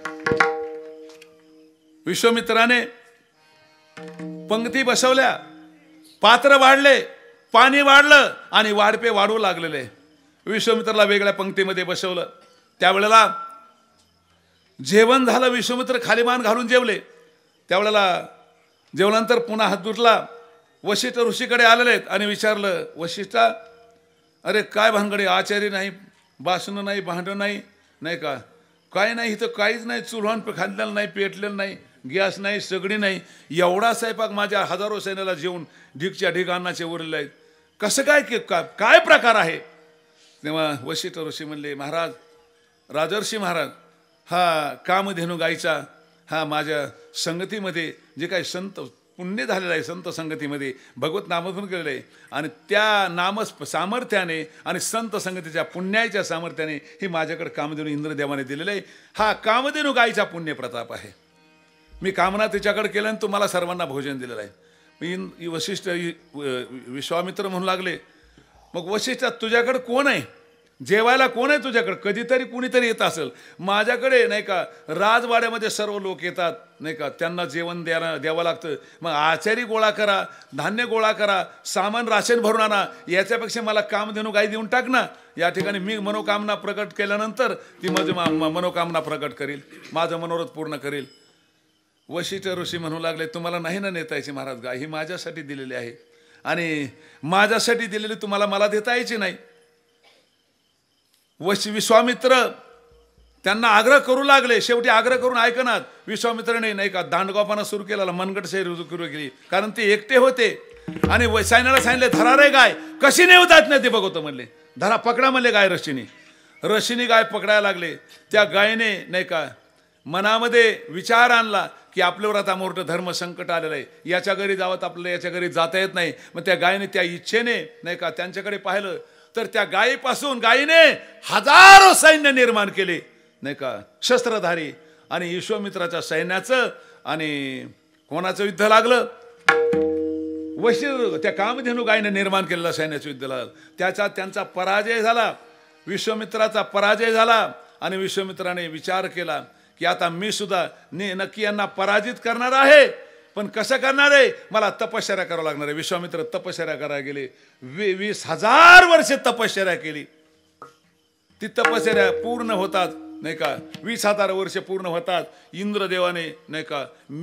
विश्वामित्राने पंक्ती बसवल्या पात्र वाढले, पाणी वाढलं आणि वाढपे वाढू लागलेले. विश्वामित्राला वेगळ्या पंक्तीमध्ये बसवलं. त्यावेळेला जेवण झालं. विश्वामित्र खाली मान घालून जेवले. त्यावेळेला जेवल्यानंतर पुन्हा हात धुतला. वशिष्ठ ऋषीकडे आलेले आहेत आणि विचारलं, वशिष्ठा अरे काय भानगडे, आचारी नाही, बासनं नाही, भांडं नाही, नाही का, काय नाही, इथं काहीच नाही, चुल्हान खाल्लेलं नाही, पेटलेलं नाही, गॅस नाही, सगळी नाही, एवढा स्वयंपाक माझ्या हजारो सैन्याला जेवून ढिगच्या ढिग अन्नाचे उरलेले आहेत, कसं काय काय प्रकार आहे. तेव्हा वशिष्ठ ऋषी म्हणले, महाराज, राजर्षी महाराज, हा कामधेनू गायचा हा माझ्या संगतीमध्ये जे काही संत पुण्य झालेलं आहे, संत संगतीमध्ये भगवत नामधून केलेलं आहे आणि त्या नाम सामर्थ्याने आणि संत संगतीच्या पुण्याच्या सामर्थ्याने ही माझ्याकडे कामधेनू इंद्रदेवाने दिलेलं आहे. हा कामधेनू गायचा पुण्य प्रताप आहे. मी कामना तिच्याकडे केलं आणि तुम्हाला सर्वांना भोजन दिलेलं आहे. मी वशिष्ठ विश्वामित्र म्हणू लागले, मग वशिष्ठा तुझ्याकडे कोण आहे, जेवायला कोण आहे तुझ्याकडे, कधीतरी कुणीतरी येत असेल माझ्याकडे, नाही का, राजवाड्यामध्ये सर्व लोक येतात, नाही का, त्यांना जेवण द्यावं लागतं, मग आचारी गोळा करा, धान्य गोळा करा, सामान राशन भरून आणा, याच्यापेक्षा मला कामधेनू गाय देऊन टाक ना. या ठिकाणी मी मनोकामना प्रकट केल्यानंतर ती माझी मनोकामना प्रकट करील, माझं मनोरथ पूर्ण करील. वशिष्ठ ऋषी म्हणू लागले, तुम्हाला नाही ना नेता यायची महाराज, गाय ही माझ्यासाठी दिलेली आहे आणि माझ्यासाठी दिलेली तुम्हाला मला देता यायची नाही. विश्वामित्र त्यांना आग्रह करू लागले. शेवटी आग्रह करून ऐकनात. विश्वामित्राने, नाही का, दांडगावपणा सुरू केला, मनगटशाही सुरू केली, कारण ते एकटे होते आणि सैन्याला सांगितले, धरा रे गाय, कशी नेवतात नाही ते बघतो म्हणले, धरा, पकडा म्हणले गाय. रशीने गाय पकडायला लागले. त्या गायने, नाही का, मनामध्ये विचार आणला की आपल्यावर आता मोठं धर्म संकट आलेलं आहे, याच्या घरी जावं आपल्याला, याच्या घरी जाता येत नाही. मग त्या गायने त्या इच्छेने, नाही का, त्यांच्याकडे पाहिलं तर त्या गायीपासून गायीने हजारो सैन्य निर्माण केले, नाही का, शस्त्रधारी. आणि विश्वामित्राच्या सैन्याचं आणि कोणाचं युद्ध लागलं, त्या कामधेनू गायीने निर्माण केलेलं सैन्याचं युद्ध लागलं. त्यांचा पराजय झाला, विश्वामित्राचा पराजय झाला. आणि विश्वामित्राने विचार केला की आता मी सुद्धा नक्की यांना पराजित करणार आहे, पण कसं करणार आहे, मला तपश्चर्या करावं लागणार आहे. विश्वामित्र तपश्चर्या करायला गेले. 20,000 वर्षे तपश्चर्या केली. ती तपश्चर्या पूर्ण होतात, नाही का, 20,000 वर्षे पूर्ण होतात. इंद्रदेवाने, नाही का,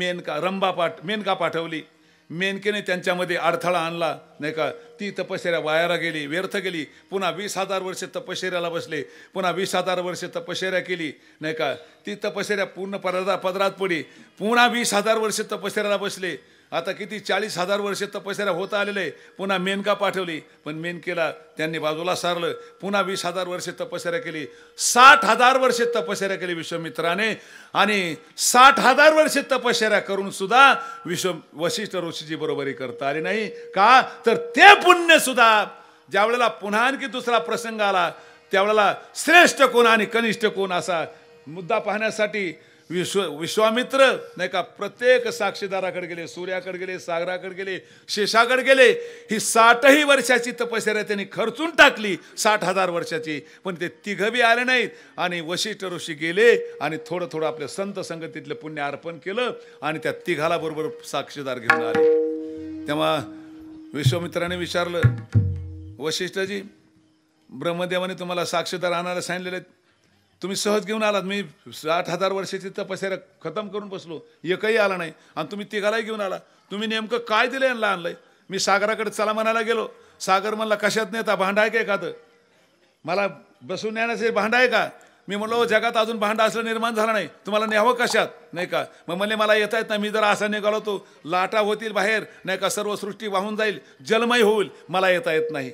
मेनका पाठवली. मेनकेने त्यांच्यामध्ये अडथळा आणला, नाही का, ती तपश्चर्या वायाला गेली, व्यर्थ गेली. पुन्हा 20,000 वर्षे तपश्चर्याला बसले, पुन्हा 20,000 वर्षे तपश्चर्या केली, नाही का, ती तपश्चर्या पूर्ण पदरात पडली. पुन्हा 20,000 वर्षे तपश्चर्याला बसले. आता किती 40,000 वर्षे तपश्चर्या होता आलेले. पुन्हा मेनका पाठवली, पण मेनकेला त्यांनी बाजूला सारलं. पुन्हा 20,000 वर्षे तपश्चर्या केली. 60,000 वर्षे तपश्चर्या केली विश्वामित्राने. आणि 60,000 वर्षे तपश्चर्या करून सुद्धा वशिष्ठ ऋषीची बरोबरी करता आली नाही. का तर ते पुण्य सुद्धा ज्यावेळेला पुन्हा आणखी दुसरा प्रसंग आला, त्यावेळेला श्रेष्ठ कोण आणि कनिष्ठ कोण असा मुद्दा पाहण्यासाठी विश्वामित्र, नाही का, प्रत्येक साक्षीदाराकडे गेले, सूर्याकडे गेले, सागराकडे गेले, शेषाकडे गेले. ही 60 वर्षाची तपश्चर्या त्यांनी खर्चून टाकली, 60,000 वर्षाची, पण ते तिघं बी आले नाहीत. आणि वशिष्ठ ऋषी गेले आणि थोडं थोडं आपल्या संत संगतीतलं पुण्य अर्पण केलं आणि त्या तिघाला बरोबर साक्षीदार घेऊन आले. तेव्हा विश्वामित्राने विचारलं, वशिष्ठजी, ब्रह्मदेवाने तुम्हाला साक्षीदार आणायला सांगितलेले, तुम्ही सहज घेऊन आलात. मी 60,000 वर्षाची तपश्चर्या खतम करून बसलो, एकही आला नाही, आणि तुम्ही तिघालाही घेऊन आला. तुम्ही नेमकं काय दिलं यांना आणलंय? मी सागराकडे चला म्हणायला गेलो. सागर म्हणला, कशात नेता, भांडं आहे का एखादं, मला बसून नेण्याचे भांडं आहे का? मी म्हणलो, जगात अजून भांडं असलं निर्माण झालं नाही, तुम्हाला न्यावं कशात, नाही का. मग म्हणले, मला येता येत नाही, मी जर असा निघालो तो लाटा होतील बाहेर, नाही का, सर्व सृष्टी वाहून जाईल, जलमय होईल, मला येता येत नाही.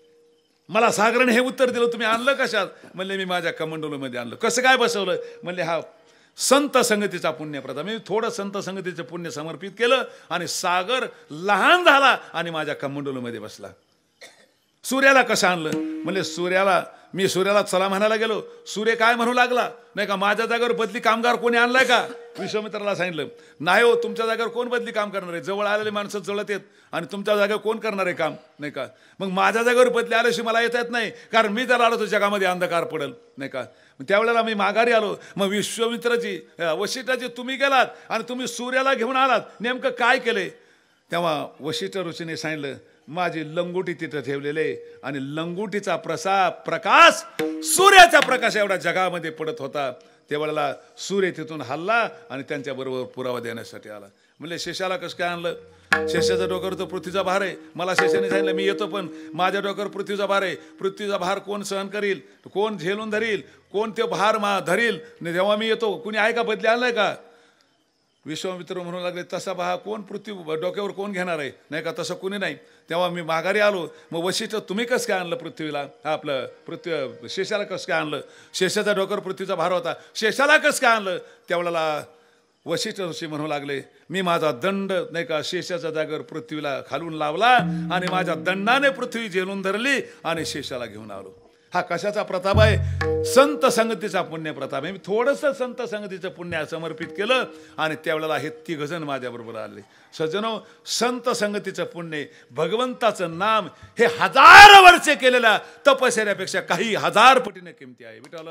मला सागराने हे उत्तर दिलं, तुम्ही आणलं कशात? म्हणले, मी माझ्या कमंडलूमध्ये आणलं. कसं काय बसवलं? म्हणले, हा संत संगतीचा पुण्यप्रथा. मी थोडं संत संगतीचं पुण्य समर्पित केलं आणि सागर लहान झाला आणि माझ्या कमंडलूमध्ये बसला. सूर्याला कसं आणलं? म्हणले, सूर्याला चला म्हणायला गेलो, सूर्य काय म्हणू लागला, नाही का, माझ्या जागेवर बदली कामगार कोणी आणलाय का? विश्वामित्राला सांगितलं, नाही हो, तुमच्या जागेवर कोण बदली काम करणार आहे? जवळ आलेले माणसं जळत येत आणि तुमच्या जागेवर कोण करणार आहे काम, नाही का. मग माझ्या जागेवर बदली आल्याशी मला येता येत नाही, कारण मी जर आलो तर जगामध्ये अंधकार पडेल, नाही का. त्यावेळेला मी माघारी आलो. मग विश्वामित्राची, वशिष्ठाची, तुम्ही गेलात आणि तुम्ही सूर्याला घेऊन आलात, नेमकं काय केलंय? तेव्हा वशिष्ठ ऋषीने सांगितलं माझी लंगोटी तिथं ठेवलेले आणि लंगोटीचा प्रकाश सूर्याचा प्रकाश एवढा जगामध्ये पडत होता. त्यावेळेला सूर्य तिथून हल्ला आणि त्यांच्याबरोबर पुरावा देण्यासाठी आला. म्हणजे शेषाला कसं काय आणलं? शेषाच्या डोक्यावर तर पृथ्वीचा भार आहे. मला शेषाने सांगितलं मी येतो पण माझ्या डोक्यावर पृथ्वीचा भार आहे. पृथ्वीचा भार कोण सहन करील, कोण झेलून धरील, कोण ते भार धरील? जेव्हा मी येतो कुणी आहे का बदली आणलाय का? विश्वामित्र म्हणू लागले तसा भार कोण पृथ्वी डोक्यावर कोण घेणार आहे? नाही का तसं कुणी नाही. तेव्हा मी माघारी आलो. मग वशिष्ठ तुम्ही कसं काय आणलं पृथ्वीला? आपलं पृथ्वी शेषाला कसं काय आणलं? शेषाच्या डोक्यावर पृथ्वीचा भार होता, शेषाला कसं काय आणलं? त्यावेळेला वशिष्ठ ऋषी म्हणू लागले मी माझा दंड नाही का शेषाच्या जागेवर पृथ्वीला खालून लावला आणि माझ्या दंडाने पृथ्वी झेलून धरली आणि शेषाला घेऊन आलो. हा कशाचा प्रताप आहे? संत संगतीचा पुण्य प्रताप आहे. मी थोडंसं संत संगतीचं पुण्य समर्पित केलं आणि त्यावेळेला हे तिघजण माझ्याबरोबर आले. सज्जनो, संत संगतीचं पुण्य, भगवंताचं नाम हे 1000 वर्षे केलेल्या तपश्चर्यापेक्षा काही 1000 पटीने किमती आहे. विठ्ठल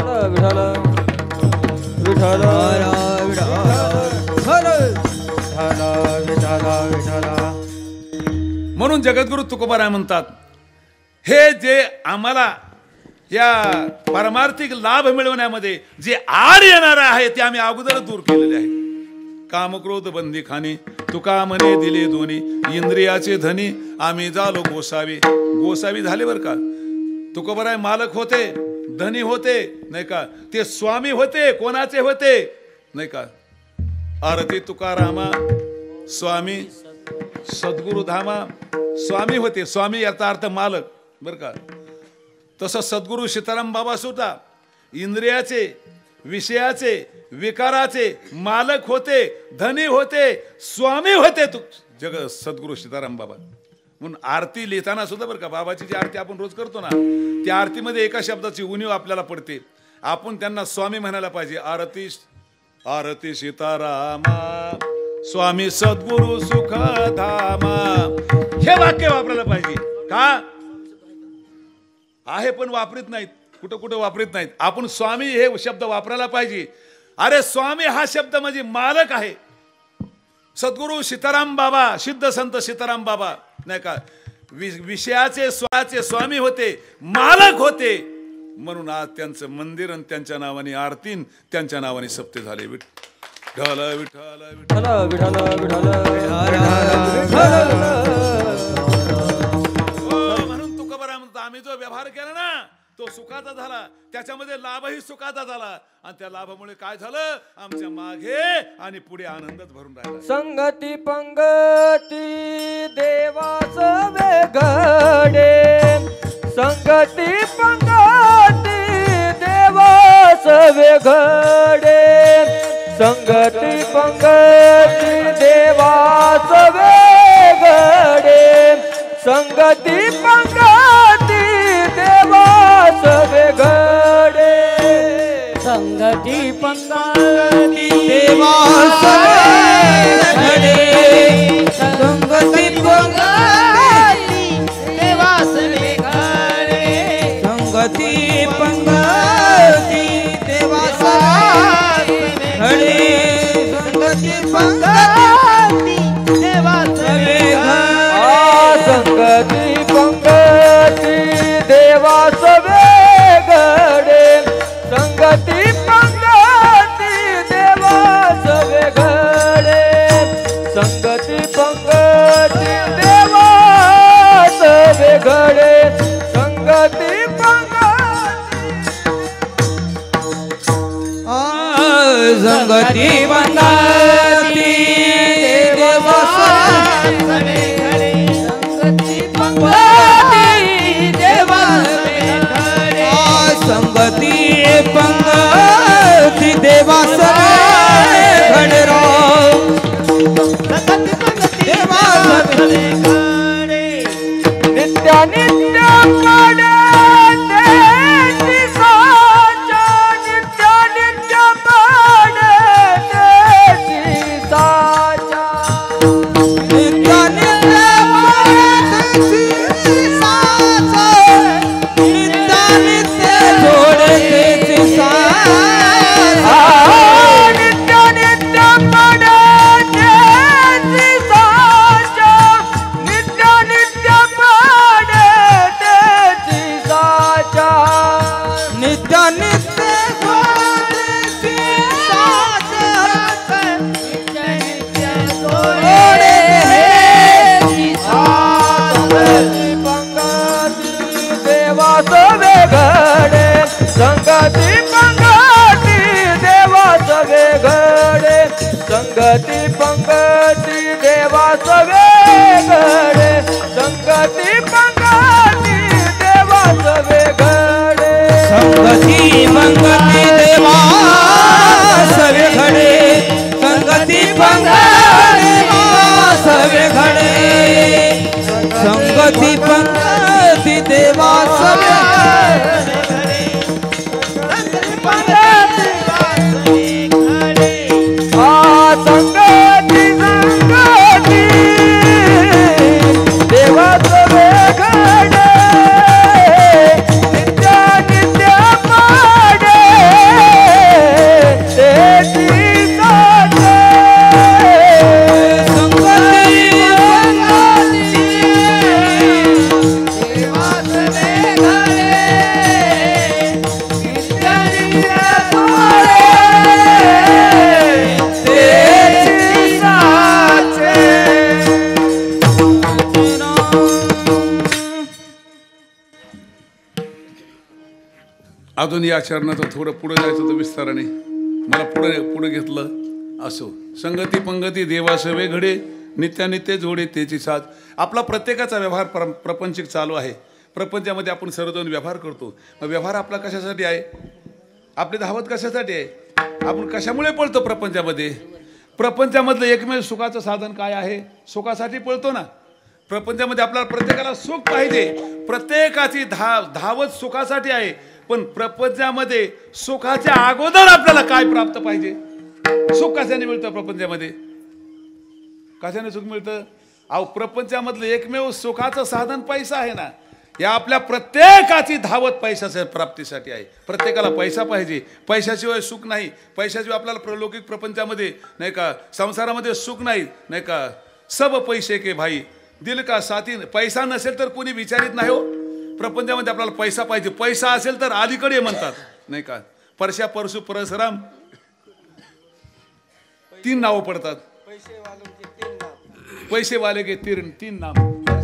विठ्ठल म्हणून जगद्गुरु तुकोबाराय म्हणतात हे जे आम्हाला या पारमार्थिक लाभ मिळवण्यामध्ये जे आड येणार आहे ते आम्ही अगोदर दूर केलेले आहे. कामक्रोध बंदी खाणी तुका म्हणे दिले दोन्ही इंद्रियाचे धनी आम्ही झालो गोसावी. गोसावी झाले बर का. तुकोबाराय मालक होते, धनी होते नाही का, ते स्वामी होते. कोणाचे होते नाही का? आरती तुकारामा स्वामी, सद्गुरु धामा स्वामी होते. स्वामी याचा अर्थ मालक बर का. तसं सद्गुरु सीताराम बाबा सुद्धा इंद्रियाचे, विषयाचे, विकाराचे मालक होते, धनी होते, स्वामी होते. जग सद्गुरु सीताराम बाबा. म्हणून आरती लिहिताना सुद्धा बरं का, बाबाची जी आरती आपण रोज करतो ना, त्या आरतीमध्ये एका शब्दाची उणीव आपल्याला पडते. आपण त्यांना स्वामी म्हणायला पाहिजे. आरती आरती सीतारामा स्वामी सद्गुरु सुखधामा हे वाक्य वापरायला पाहिजे. का आहे पण वापरीत नाहीत, कुठं कुठं वापरीत नाहीत. आपण स्वामी हे शब्द वापरायला पाहिजे. अरे स्वामी हा शब्द म्हणजे मालक आहे. सद्गुरु सीताराम बाबा, सिद्ध संत सीताराम बाबा नाही का, विषयाचे स्वराचे स्वामी होते, मालक होते. म्हणून आज त्यांचं मंदिर आणि त्यांच्या नावाने आरती, त्यांच्या नावाने सप्ते झाले. विठ्ठल विठ्ठल विठ्ठल विठ्ठल म्हणून तुकोबाराय म्हणतो आम्ही जो व्यवहार केला ना तो सुखाचा झाला, त्याच्यामध्ये लाभही सुखाचा झाला आणि त्या लाभामुळे काय झालं, आमच्या मागे आणि पुढे आनंदच भरून राहिला. संगती पंगती देवाच वेगळे, संगती पंगती देवाच वेगळे, संगती पंगती देवाच वेगळे, संगती पंगती देवाच वेगळे, संगती पंगती देवाच वेगळे, संगती पंगती देवास वेगळे, संगती पंगती देवाच वेगळे, संगती पंगती देवास वेगळे, संगती पंगती देवास वेगळे, संगती पंगती देवास वेगळे, संगती पंगती देवास वेगळे, संगती पंगती संगती पंगती देवास वेगळे, संगती पंगती देवास वेगळे, संगती पंगती देवास वेगळे, संगती पंगती देवास वेगळे, नित्य नित्य कडे देती साचा, नित्य नित्य कडे संगती पंगती देवा सवे घडे संगती पंगती देवा सवे घडे संगती पंगती देवा सवे संगती संगती देवा सवे घडे नित्य नित्य पाडे तेची साठे संगती देवा सवे घडे नित्य नित्य पाडे तेची साठे अजून या चरणाचं थोडं पुढे जायचं होतं विस्ताराने, मला पुढे घेतलं. असो संगती पंगती देवा सवे घडे नित्यानित्य जोडे त्याची साथ. आपला प्रत्येकाचा व्यवहार प्रपंचिक चालू आहे. प्रपंचामध्ये आपण सर्वजण व्यवहार करतो. मग व्यवहार आपला कशासाठी आहे? आपली धावत कशासाठी आहे? आपण कशामुळे पळतो प्रपंचामध्ये? प्रपंचामधलं एकमेव सुखाचं साधन काय आहे? सुखासाठी पळतो ना. प्रपंचामध्ये आपल्याला प्रत्येकाला सुख पाहिजे. प्रत्येकाची धावत सुखासाठी आहे. पण प्रपंचामध्ये सुखाच्या अगोदर आपल्याला काय प्राप्त पाहिजे? सुख कशाने मिळतं प्रपंचामध्ये? कशाने सुख मिळतं? अहो प्रपंचामधलं एकमेव सुखाचं साधन पैसा आहे ना. या आपल्या प्रत्येकाची धावत पैशाच्या प्राप्तीसाठी आहे. प्रत्येकाला पैसा पाहिजे. पैशाशिवाय सुख नाही. पैशाशिवाय आपल्याला प्रलौकिक प्रपंचामध्ये नाही का, संसारामध्ये सुख नाही नाही का. सब पैसे के भाई दिल का साथी. पैसा नसेल तर कोणी विचारित नाही हो. प्रपंचामध्ये आपल्याला पैसा पाहिजे. पैसा असेल तर अलीकडे म्हणतात नाही का. परशा परशु परशुराम तीन नावं पडतात. पैसे वाले के तीन नाम.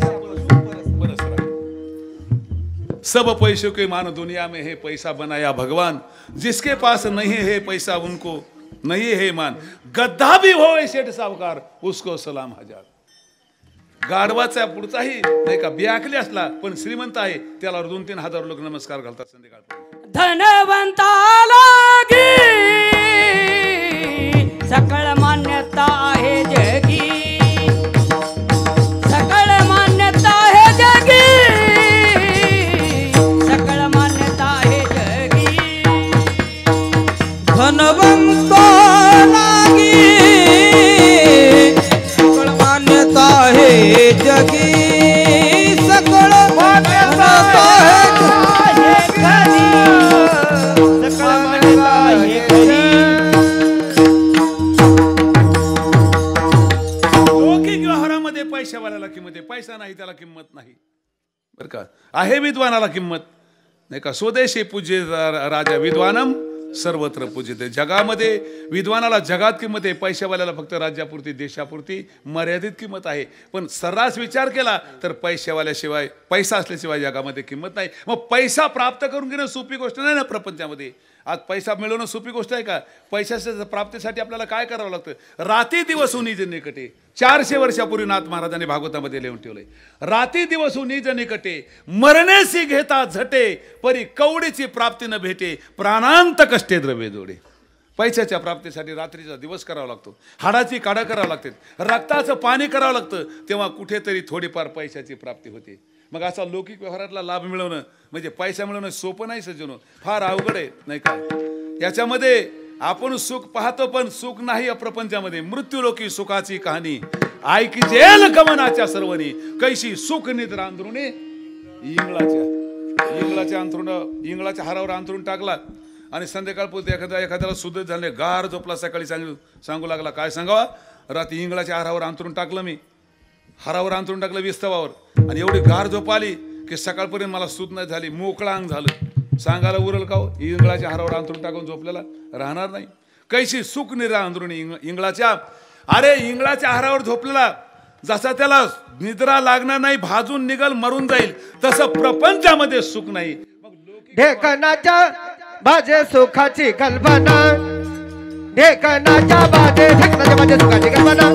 सब पैसों के मान दुनिया में है पैसा बनाया भगवान. जिसके पास नहीं है पैसा उनको नहीं है मान. गद्दा भी हो सेठ सावकार उसको सलाम हजार. गाढवाचा पुढचाही नाही का बियाकली असला पण श्रीमंत आहे त्याला 2-3 हजार लोक नमस्कार घालतात संध्याकाळपर्यंत. धनवंताला गी सकळ मान्यता आहे जगी. सकळ मान्यता आहे जगी. सकळ मान्यता आहे जगी. धनवंत लागी सकळ मान्यता आहे जगी. सकळ मान्यता आहे घरी सकळ मान्यता आहे घरी. लौकिक व्यवहारामध्ये पैशावाल्याला किंमत आहे. पैसा नाही त्याला किंमत नाही बरं का. आहे विद्वानाला किंमत नाही का. स्वदेशी पूज्य राजा विद्वानम सर्वत्र पूजित. जगामध्ये विद्वानाला जगात किंमत आहे. पैशावाल्याला फक्त राज्यापुरती देशापुरती मर्यादित किंमत आहे. पण सर्रास विचार केला तर पैशावाल्याशिवाय पैसा असल्याशिवाय जगामध्ये किंमत नाही. मग पैसा प्राप्त करून घेणं सोपी गोष्ट नाही ना प्रपंचामध्ये. आज पैसा मिळवणं सोपी गोष्ट आहे का? पैशाच्या प्राप्तीसाठी आपल्याला काय करावं लागतं? राती दिवस निज निकटे. 400 वर्षापूर्वी नाथ महाराजांनी भागवतामध्ये लिहून ठेवलंय. राती दिवस निज निकटे मरणेसी घेता झटे परी कवडीची प्राप्ती न भेटे प्राणांत कष्टे द्रव्य जोडे. पैशाच्या प्राप्तीसाठी रात्रीचा दिवस करावा लागतो. हाडाची काढा करावं लागते. रक्ताचं पाणी करावं लागतं. तेव्हा कुठेतरी थोडीफार पैशाची प्राप्ती होते. मग असा लौकिक व्यवहारातला लाभ मिळवणं म्हणजे पैसा मिळवणं सोपं नाही सज्जनो. फार अवघड आहे नाही का. याच्यामध्ये आपण सुख पाहतो पण सुख नाही प्रपंचामध्ये. मृत्यूलोकी सुखाची कहाणी ऐकी जेल कमनाच्या सर्वनी कैशी सुख निद्रा अंतरुणे. इंगळाच्या अंथरुण इंगळाच्या हारावर अंथरून टाकला आणि संध्याकाळपुरती एखाद्याला सुद्धा झाले गार झोपला. सकाळी सांगू लागला काय सांगावा. रात्री इंगळाच्या हारावर अंथरून टाकलं मी. हारावर अंथरून टाकलं विस्तवावर आणि एवढी गार झोप आली की सकाळपर्यंत मला सूद नाही झाली. मोकळा अंग झालं. सांगायला उरल का हो. इंगळाच्या हारावर अंथरून टाकून झोपलेला राहणार नाही. कैशी सुख निद्रा अंथरुणी इंगळाच्या. अरे इंगळाच्या हारावर झोपलेला जसा त्याला निद्रा लागणार नाही, भाजून निघल, मरून जाईल, तसं प्रपंचामध्ये सुख नाही. ढेकणाच्या बाजे सुखाची कल्पना. ढेकणाच्या बाजे ढेकणाच्या बाजे सुखाची कल्पना.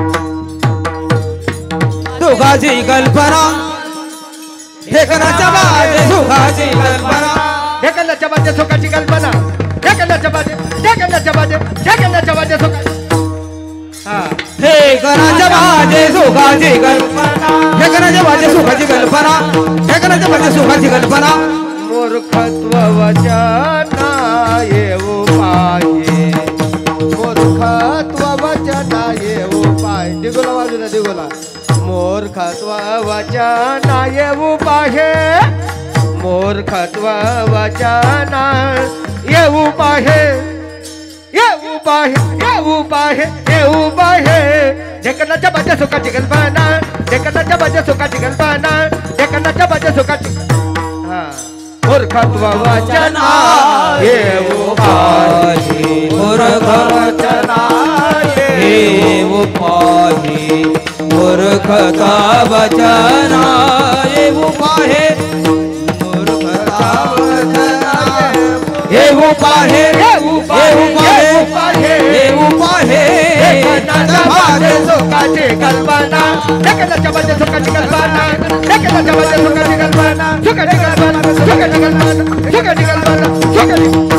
सुखाची कल्पना. ढेकणाच्या बाजे सुखाची कल्पना. ढेकणाच्या बाजे बाजे सुखाची कल्पना ढेकणाच्या बाजे ढेकणाच्या बाजे ढेकणाच्या बाजे सुखाची हे कणाच्या बाजे सुखाची कल्पना हे कणाच्या बाजे सुखाची कल्पना हे कणाच्या बाजे सुखाची कल्पना मूर्खत्व वचना येऊ पाहिजे मूर्खत्व वचना येऊ पाहिजे दिगोला वाजू द्या दिगोला मूर्खत्व वचना येऊ पाहिजे मूर्खत्व वचना येऊ पाहिजे येऊ पाहिजे येऊ पाहिजे येऊ पाहिजे ढेकणाच्या बाजे सुखाची कल्पना ढेकणाच्या बाजे सुखाची कल्पना ढेकणाच्या बाजे सुखाची मूर्खत्व वचना येऊ पाहिजे मूर्ख वचना येऊ पाहिजे मूर्खता वचना येऊ पाहिजे मूर्खता वचना येऊ पाहिजे येऊ पाहिजे येऊ पाहिजे ढेकणाच्या बाजे सुखाची कल्पना ढेकणाच्या बाजे सुखाची कल्पना ढेकणाच्या बाजे सुखाची कल्पना सुखाची कल्पना सुखाची कल्पना सुखाची कल्पना सुखाची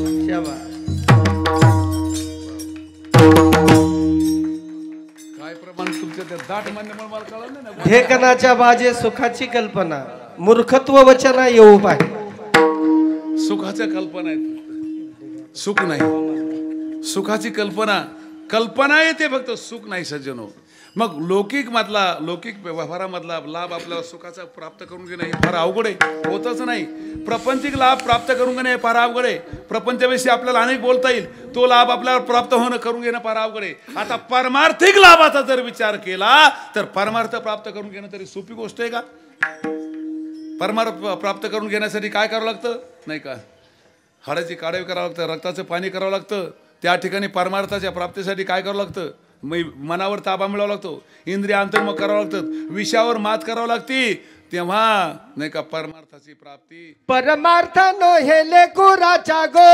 काय प्रमाण तुमच्या त्या दाट म्हणण्यामुळे मला कळलं नाही ना. ढेकणाच्या बाजे सुखाची कल्पना मूर्खत्व वचना येऊ पाहिजे सुखाच्या कल्पना आहेत सुख नाही सुखाची कल्पना कल्पना येते फक्त सुख नाही सज्जनो मग लौकिक व्यवहारामधला लाभ आपल्याला सुखाचा प्राप्त करून घेणं हे फार अवघड आहे होतच नाही प्रपंचिक लाभ प्राप्त करून घेणं हे फार अवघड आहे प्रपंचाविषयी आपल्याला अनेक बोलता येईल तो लाभ आपल्याला प्राप्त होणं करून घेणं फार अवघड आहे आता परमार्थिक लाभाचा जर विचार केला तर परमार्थ प्राप्त करून घेणं तरी सोपी गोष्ट आहे का परमार्थ प्राप्त करून घेण्यासाठी काय करावं लागतं नाही का हाडाची काढावी करावं लागतं रक्ताचं पाणी करावं लागतं त्या ठिकाणी परमार्थाच्या प्राप्तीसाठी काय करावं लागतं मनावर ताबा मिळावा लागतो इंद्रिय अंतर्मुख करावं लागतं विषयावर मात करावं लागते तेव्हा नाही का परमार्थाची प्राप्ती परमार्थ नो हे लेकुराच्या गो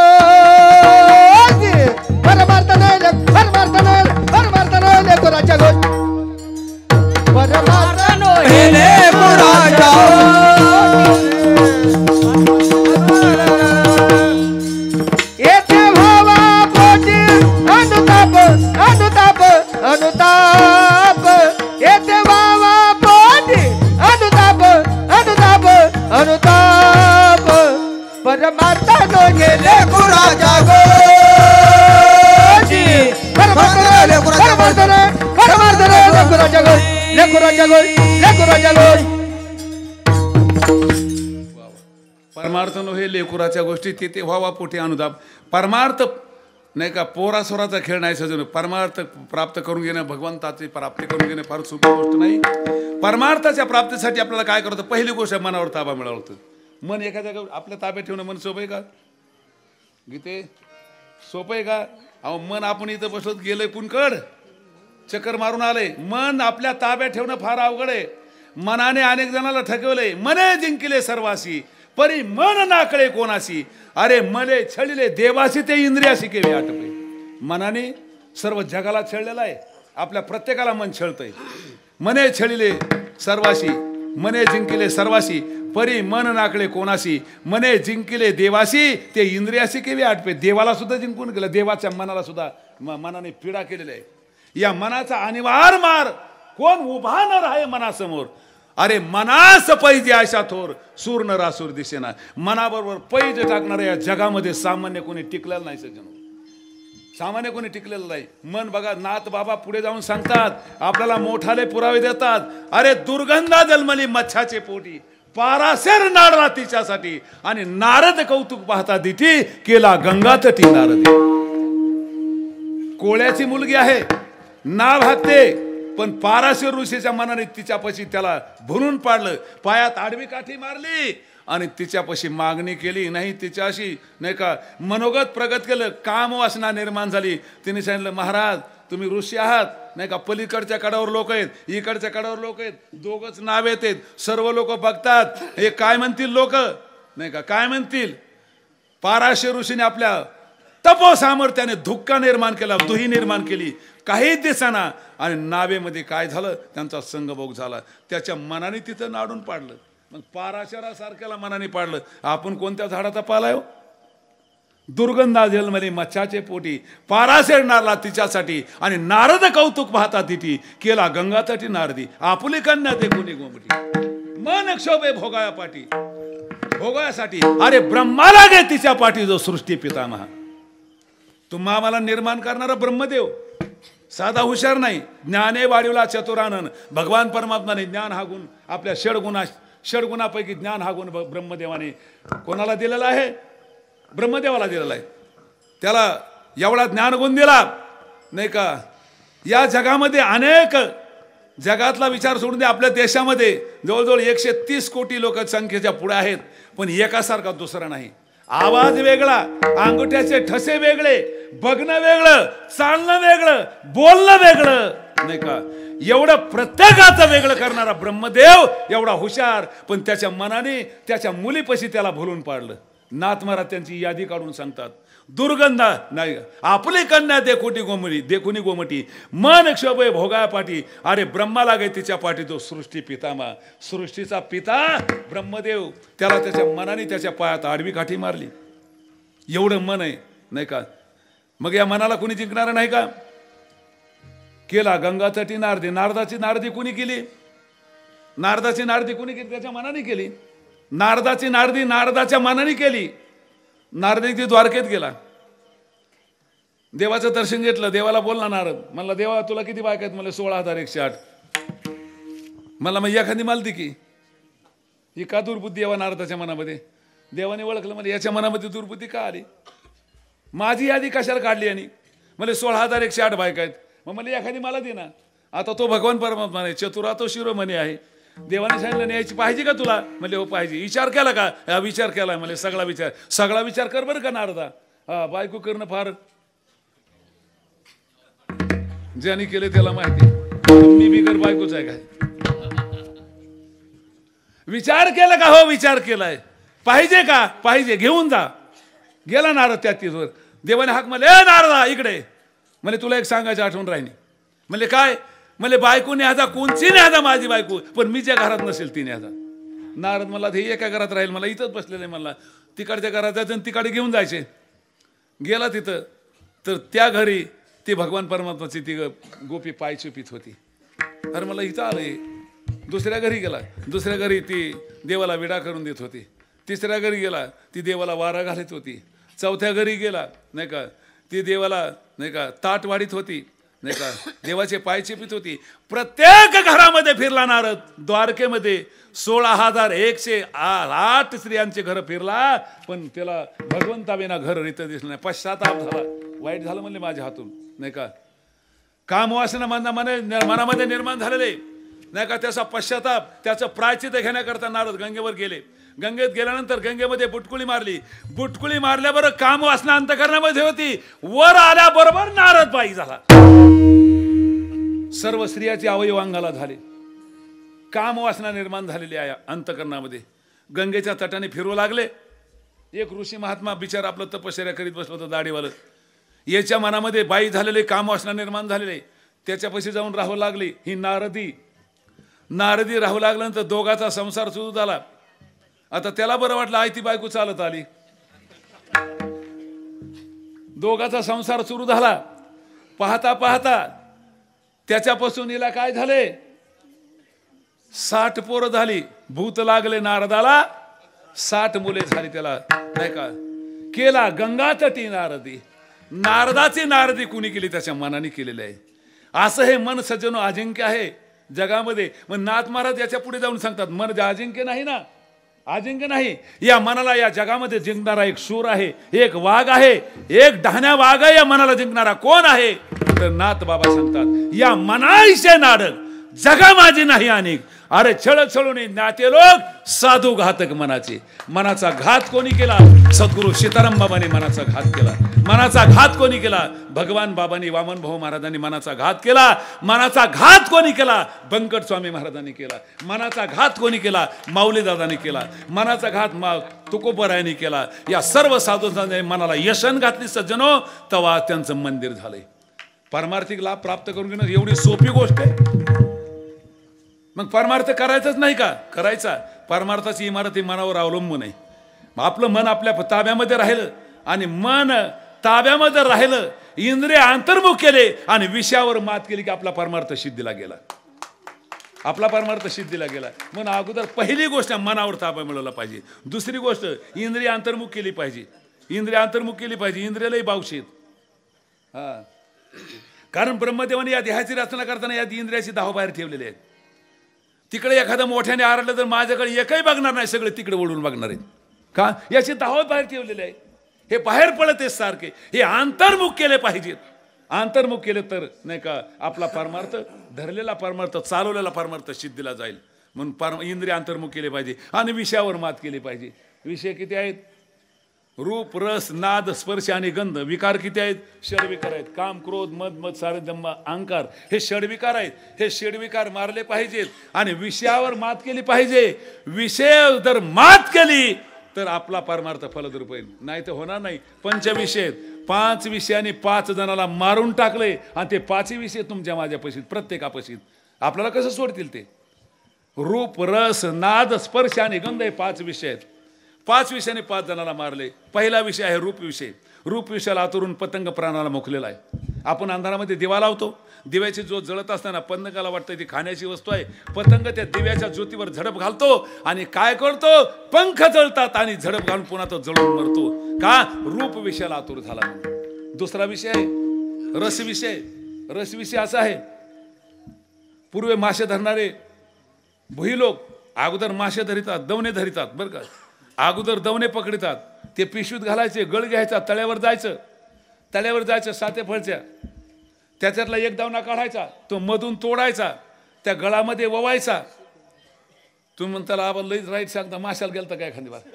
परमार्थ नो लेकुराच्या गो परमार्थ नो हे लेकुराच्या येथे भावा पोटी अनुताप अनुताप अनुताप येथे भावा पोटी अनुताप अनुताप अनुताप परमार्थ नो गेले लेकुराच्या गो लेकुराच्या गो लेकुराच्या गो लेकुराच्या गो परमार्थ नो हे लेकुराच्या गोष्टी तेथे व्हावा पोटी अनुताप परमार्थ नाही का पोरासोराचा खेळ नाही सजून परमार्थ प्राप्त करून घेणं भगवंताची प्राप्ती करून घेणं फार सोपी गोष्ट नाही परमार्थाच्या प्राप्तीसाठी आपल्याला काय करतं पहिली गोष्ट मनावर ताबा मिळावं लागतं मन एखाद्या आपल्या ताब्यात ठेवणं मन सोपं आहे का गीते सोपं आहे का अहो मन आपण इथं बसत गेलंय पुणकड चक्कर मारून आलंय मन आपल्या ताब्यात ठेवणं फार अवघड आहे मनाने अनेक जणांना ठकवलंय मने जिंकले सर्वासी परी मन नाकळे कोणाशी अरे मले छळले देवाशी ते इंद्रियाशी केले आटपे मनाने सर्व जगाला छळलेला आहे आपल्या प्रत्येकाला मन छळतंय मने छळले सर्वाशी मने जिंकले सर्वाशी परी मन नाकळे कोणाशी मने जिंकले देवाशी ते इंद्रियाशी केले आटपे देवाला सुद्धा जिंकून गेलं देवाच्या मनाला सुद्धा मनाने पीडा केलेली आहे या मनाचा अनिवार्य मार कोण उभा न राहे मनासमोर अरे मनास पैजे अशा थोर सूर न रासूर दिसेना मनाबरोबर पैज टाकणाऱ्या या जगामध्ये सामान्य कोणी टिकलेलं नाही सज्जनो सामान्य कोणी टिकलेलं नाही मन बघा नाथ बाबा पुढे जाऊन सांगतात आपल्याला मोठाले पुरावे देतात अरे दुर्गंधा जन्मली मच्छाचे पोटी पाराशर नाडला तिच्यासाठी आणि नारद कौतुक पाहता दिठी केला गंगा तटी नारद कोळ्याची मुलगी आहे नाव हाकते पण पाराशर ऋषीच्या मनाने तिच्यापाशी त्याला भरून पाडलं पायात आडवी काठी मारली आणि तिच्यापाशी मागणी केली नाही तिच्याशी नाही का मनोगत प्रगत केलं काम वासना निर्माण झाली तिने सांगितलं महाराज तुम्ही ऋषी आहात नाही का पलीकडच्या कडावर लोक आहेत इकडच्या कडावर लोक आहेत दोघच नाव येतात सर्व लोक बघतात हे काय म्हणतील लोक नाही का काय म्हणतील पाराशर ऋषीने आपल्या तपो सामर्थ्याने धुक्का निर्माण केला दुही निर्माण केली काही दिसाना आणि नावेमध्ये काय झालं त्यांचा संगभोग झाला त्याच्या मनाने तिथं नाडून पाडलं मग पाराशरासारख्याला मनाने पाडलं. आपण कोणत्या झाडाचा पालाय हो? दुर्गंधा जन्मली मच्छाचे पोटी, पाराशर नारला तिच्यासाठी आणि नारद कौतुक पाहता तिची, केला गंगातटी नारदी आपुली कन्या ते कोणी गोमटी. मन क्षोभे भोगाया पाठी, भोगायासाठी अरे ब्रह्माला गे तिच्या पाठी जो सृष्टी पितामहा. तुम्हा आम्हाला निर्माण करणारा ब्रह्मदेव साधा हुशार नाही. ज्ञाने वाढवला चतुरानन. भगवान परमात्माने ज्ञान हा गुण आपल्या षडगुणापैकी ज्ञान हा गुण ब्रह्मदेवाने कोणाला दिलेला आहे? ब्रह्मदेवाला दिलेला आहे. त्याला एवढा ज्ञानगुण दिला नाही का? या जगामध्ये अनेक, जगातला विचार सोडून दे, आपल्या देशामध्ये जवळजवळ 130 कोटी लोकसंख्येच्या पुढे आहेत, पण एकासारखा दुसरा नाही. आवाज वेगळा, अंगठ्याचे ठसे वेगळे, बघणं वेगळं, चालणं वेगळं, बोलणं वेगळं नाही का? एवढं प्रत्येकाचं वेगळं करणारा ब्रह्मदेव एवढा हुशार, पण त्याच्या मनाने त्याच्या मुलीपाशी त्याला भुलून पाडलं. नाथ महाराज त्यांची यादी काढून सांगतात. दुर्गंधा नाही आपली कन्या देखुनी गोमटी, मन क्षोभे भोगाया पाठी, अरे ब्रह्माला गे तिच्या पाठी तो सृष्टी पितामा. सृष्टीचा पिता ब्रह्मदेव, त्याला त्याच्या मनाने त्याच्या पायात आडवी काठी मारली. एवढं मन आहे नाही का? मग या मनाला कुणी जिंकणार नाही का? केला गंगातटी नारदी. नारदाची नारदी कुणी केली? नारदाची नारदी कुणी केली? त्याच्या मनाने केली. नारदाची नारदी नारदाच्या मनाने केली. नारद ती द्वारकेत गेला, देवाचं दर्शन घेतलं. देवाला बोलला नारद, म्हणला देवा तुला किती बायका आहेत? मला 16,108. मला मग एखादी मालती की ही का दुर्बुद्धी यावा नारदाच्या मनामध्ये? देवाने ओळखलं, मला याच्या मनामध्ये दुर्बुद्धी का आली? माझी यादी कशाला काढली? आणि मला 16,108 बायका आहेत, मग मला एखादी मला दे ना. आता तो भगवान परमात्मा आहे, चतुरा तो शिरोमणी आहे. देवाने सांगितलं न्यायची पाहिजे का तुला? म्हणजे हो पाहिजे. विचार केला का? हा विचार केला. म्हणजे सगळा विचार कर बरं का नारदा. हा बायको करणं फार ज्याने केले त्याला माहिती. मी बिगर बायकोच आहे काय? विचार केला का? हो विचार केलाय. पाहिजे का? पाहिजे, घेऊन जा. गेला नारद त्या तिथवर. देवाने हाक म्हणले ए नारदा इकडे. म्हणजे तुला एक सांगायची आठवण राहिली. म्हणजे काय? म्हणजे बायको न्याजा, कोणची न्याजा माझी बायको, पण मी ज्या घरात नसेल ती न्याजा. नारद मला हे एका घरात राहील, मला इथंच बसलेलं आहे. मला तिकडच्या घरात जायचं आणि तिकडे घेऊन जायचे. गेला तिथं तर त्या घरी ती भगवान परमात्माची ती गोपी पाय चुपीत होती. अरे मला इथं आलंय. दुसऱ्या घरी गेला, दुसऱ्या घरी ती देवाला विडा करून देत होती. तिसऱ्या घरी गेला, ती देवाला वारा घालत होती. चौथ्या घरी गेला नाही का, ती देवाला नाही का ताट वाढीत होती नाही का, देवाचे पाय चेपीत होती. प्रत्येक घरामध्ये फिरला नारद. द्वारकेमध्ये 16,108 स्त्रियांचे घर फिरला, पण त्याला भगवंताविना घर रीत दिसलं नाही. पश्चाताप झाला, वाईट झालं म्हणले माझ्या हातून नाही का. कामवासना मनामध्ये निर्माण झालेले नाही का, त्याचा पश्चाताप, त्याचं प्रायचित्त घेण्याकरता नारद गंगेवर गेले. गंगेत गेल्यानंतर गंगेमध्ये बुटकुळी मारली. बुटकुळी मारल्याबरोबर कामवासना अंतःकरणामध्ये होती. वर आल्याबरोबर नारद पायी झाला. सर्व स्त्रियाचे अवयव अंगाला झाले. कामवासना निर्माण झालेली आहे अंतःकरणामध्ये. गंगेच्या तटाने फिरू लागले. एक ऋषी महात्मा बिचार आपलं तपश्चर्या करीत बसलं होतं दाढीवालं. याच्या मनामध्ये बाई झालेले कामवासना निर्माण झालेले. त्याच्यापाशी जाऊन राहू लागली ही नारदी राहू लागल्यानंतर दोघाचा संसार सुरू झाला. आता त्याला बरं वाटलं, आई ती बायको चालत आली. दोघाचा संसार सुरू झाला. पाहता पाहता त्याच्यापासून हिला काय झाले, 60 पोरं झाली. भूत लागले नारदाला, 60 मुले झाली त्याला नाही का. केला गंगातटी नारदी. नारदाची नारदी कुणी केली? त्याच्या मनाने केलेली आहे. असं हे मन सज्जनो अजिंक्य आहे जगामध्ये. मग नाथ महाराज याच्या पुढे जाऊन सांगतात मन अजिंक्य नाही ना, अजिंक्य नाही. या मनाला या जगामध्ये जिंकणारा एक शूर आहे, एक वाघ आहे, एक डहाण्या वाघ आहे. या मनाला जिंकणारा कोण आहे? तर नाथ बाबा सांगतात या मनाईचे नाडक जगा माझी नाही अनेक. अरे छळ छळून नाते लोक साधू घातक मनाचे. मनाचा घात कोणी केला? सद्गुरू सीताराम बाबांनी मनाचा घात केला. मनाचा घात कोणी केला? भगवान बाबांनी, वामन भाऊ महाराजांनी मनाचा घात केला. मनाचा घात कोणी केला? बंकट स्वामी महाराजांनी केला. मनाचा घात कोणी केला? माऊली दादांनी केला. मनाचा घात तुकोबरायांनी केला. या सर्व साधूंनी मनाला यशन घातली सज्जनो, तेव्हा त्यांचं मंदिर झालंय. पारमार्थिक लाभ प्राप्त करून घेणं एवढी सोपी गोष्ट आहे. मग परमार्थ करायचाच नाही का? करायचा. परमार्थाची इमारत ही मनावर अवलंबून आहे. आपलं मन आपल्या ताब्यामध्ये राहिलं आणि मन ताब्यामध्ये राहिलं, इंद्रिय अंतर्मुख केले आणि विषयावर मात केली की आपला परमार्थ सिद्धीला गेला. आपला परमार्थ सिद्धीला गेला. मग अगोदर पहिली गोष्ट मनावर ताबा मिळवला पाहिजे. दुसरी गोष्ट इंद्रिय अंतर्मुख केली पाहिजे. इंद्रिय अंतर्मुख केली पाहिजे. इंद्रियालाही बावशीत. हा, कारण ब्रह्मदेवाने या देहाची रचना करताना या इंद्रियाची धाव बाहेर ठेवलेली आहेत. तिकडे एखादं मोठ्याने आरडलं तर माझ्याकडे एकही बघणार नाही, सगळे तिकडे वळून बघणार आहेत. का? याची धाव बाहेर ठेवलेली आहे. हे बाहेर पडत आहे सारखे. हे अंतर्मुख केले पाहिजेत. अंतर्मुख केले तर नाही का आपला परमार्थ, धरलेला परमार्थ, चालवलेला परमार्थ सिद्धीला जाईल. म्हणून इंद्रिय अंतर्मुख केले पाहिजे आणि विषयावर मात केली पाहिजे. विषय किती आहेत? रूप, रस, नाद, स्पर्श आणि गंध. विकार किती आहेत? षडविकार आहेत. काम, क्रोध, मद, मद, सारदंभ, अहंकार हे षडविकार आहेत. हे षडविकार मारले पाहिजेत आणि विषयावर मात केली पाहिजे. विषय जर मात केली तर आपला परमार्थ फलद्रूप होईल. नाही तर होणार नाही. पंचविषय, 5 विषयाने 5 जणाला मारून टाकले आणि ते 5ही विषय तुमच्या माझ्यापाशीत, प्रत्येकापाशीत. आपल्याला कसं सोडतील ते? रूप, रस, नाद, स्पर्श आणि गंध हे 5 विषय आहेत. 5 विषयाने 5 जणाला मारले. पहिला विषय आहे रूप विषय. रूप विषयाला आतुरून पतंग प्राणाला मोकलेला आहे. आपण अंधारामध्ये दिवा लावतो. दिव्याची ज्योत जळत असताना पतंगाला वाटतं ती खाण्याची वस्तू आहे. पतंग त्या दिव्याच्या ज्योतीवर झडप घालतो आणि काय करतो? पंख जळतात आणि झडप घालून पुन्हा तो जळून मरतो. का? रूप विषयाला आतुर झाला. दुसरा विषय आहे रस विषय. रस विषय असा आहे, पूर्वी मासे धरणारे भुई लोक अगोदर मासे धरितात, दवणे धरितात. बरं का? अगोदर दवणे पकडतात, ते पिशवीत घालायचे, गळ घ्यायचा, तळ्यावर जायचं 7 फळच्या. त्याच्यातला एक दावणा काढायचा, तो मधून तोडायचा, त्या गळामध्ये ववायचा. तुम्ही म्हणताला आबा लईच राईट सांगता, माशाला गेलता काय खांदी बार?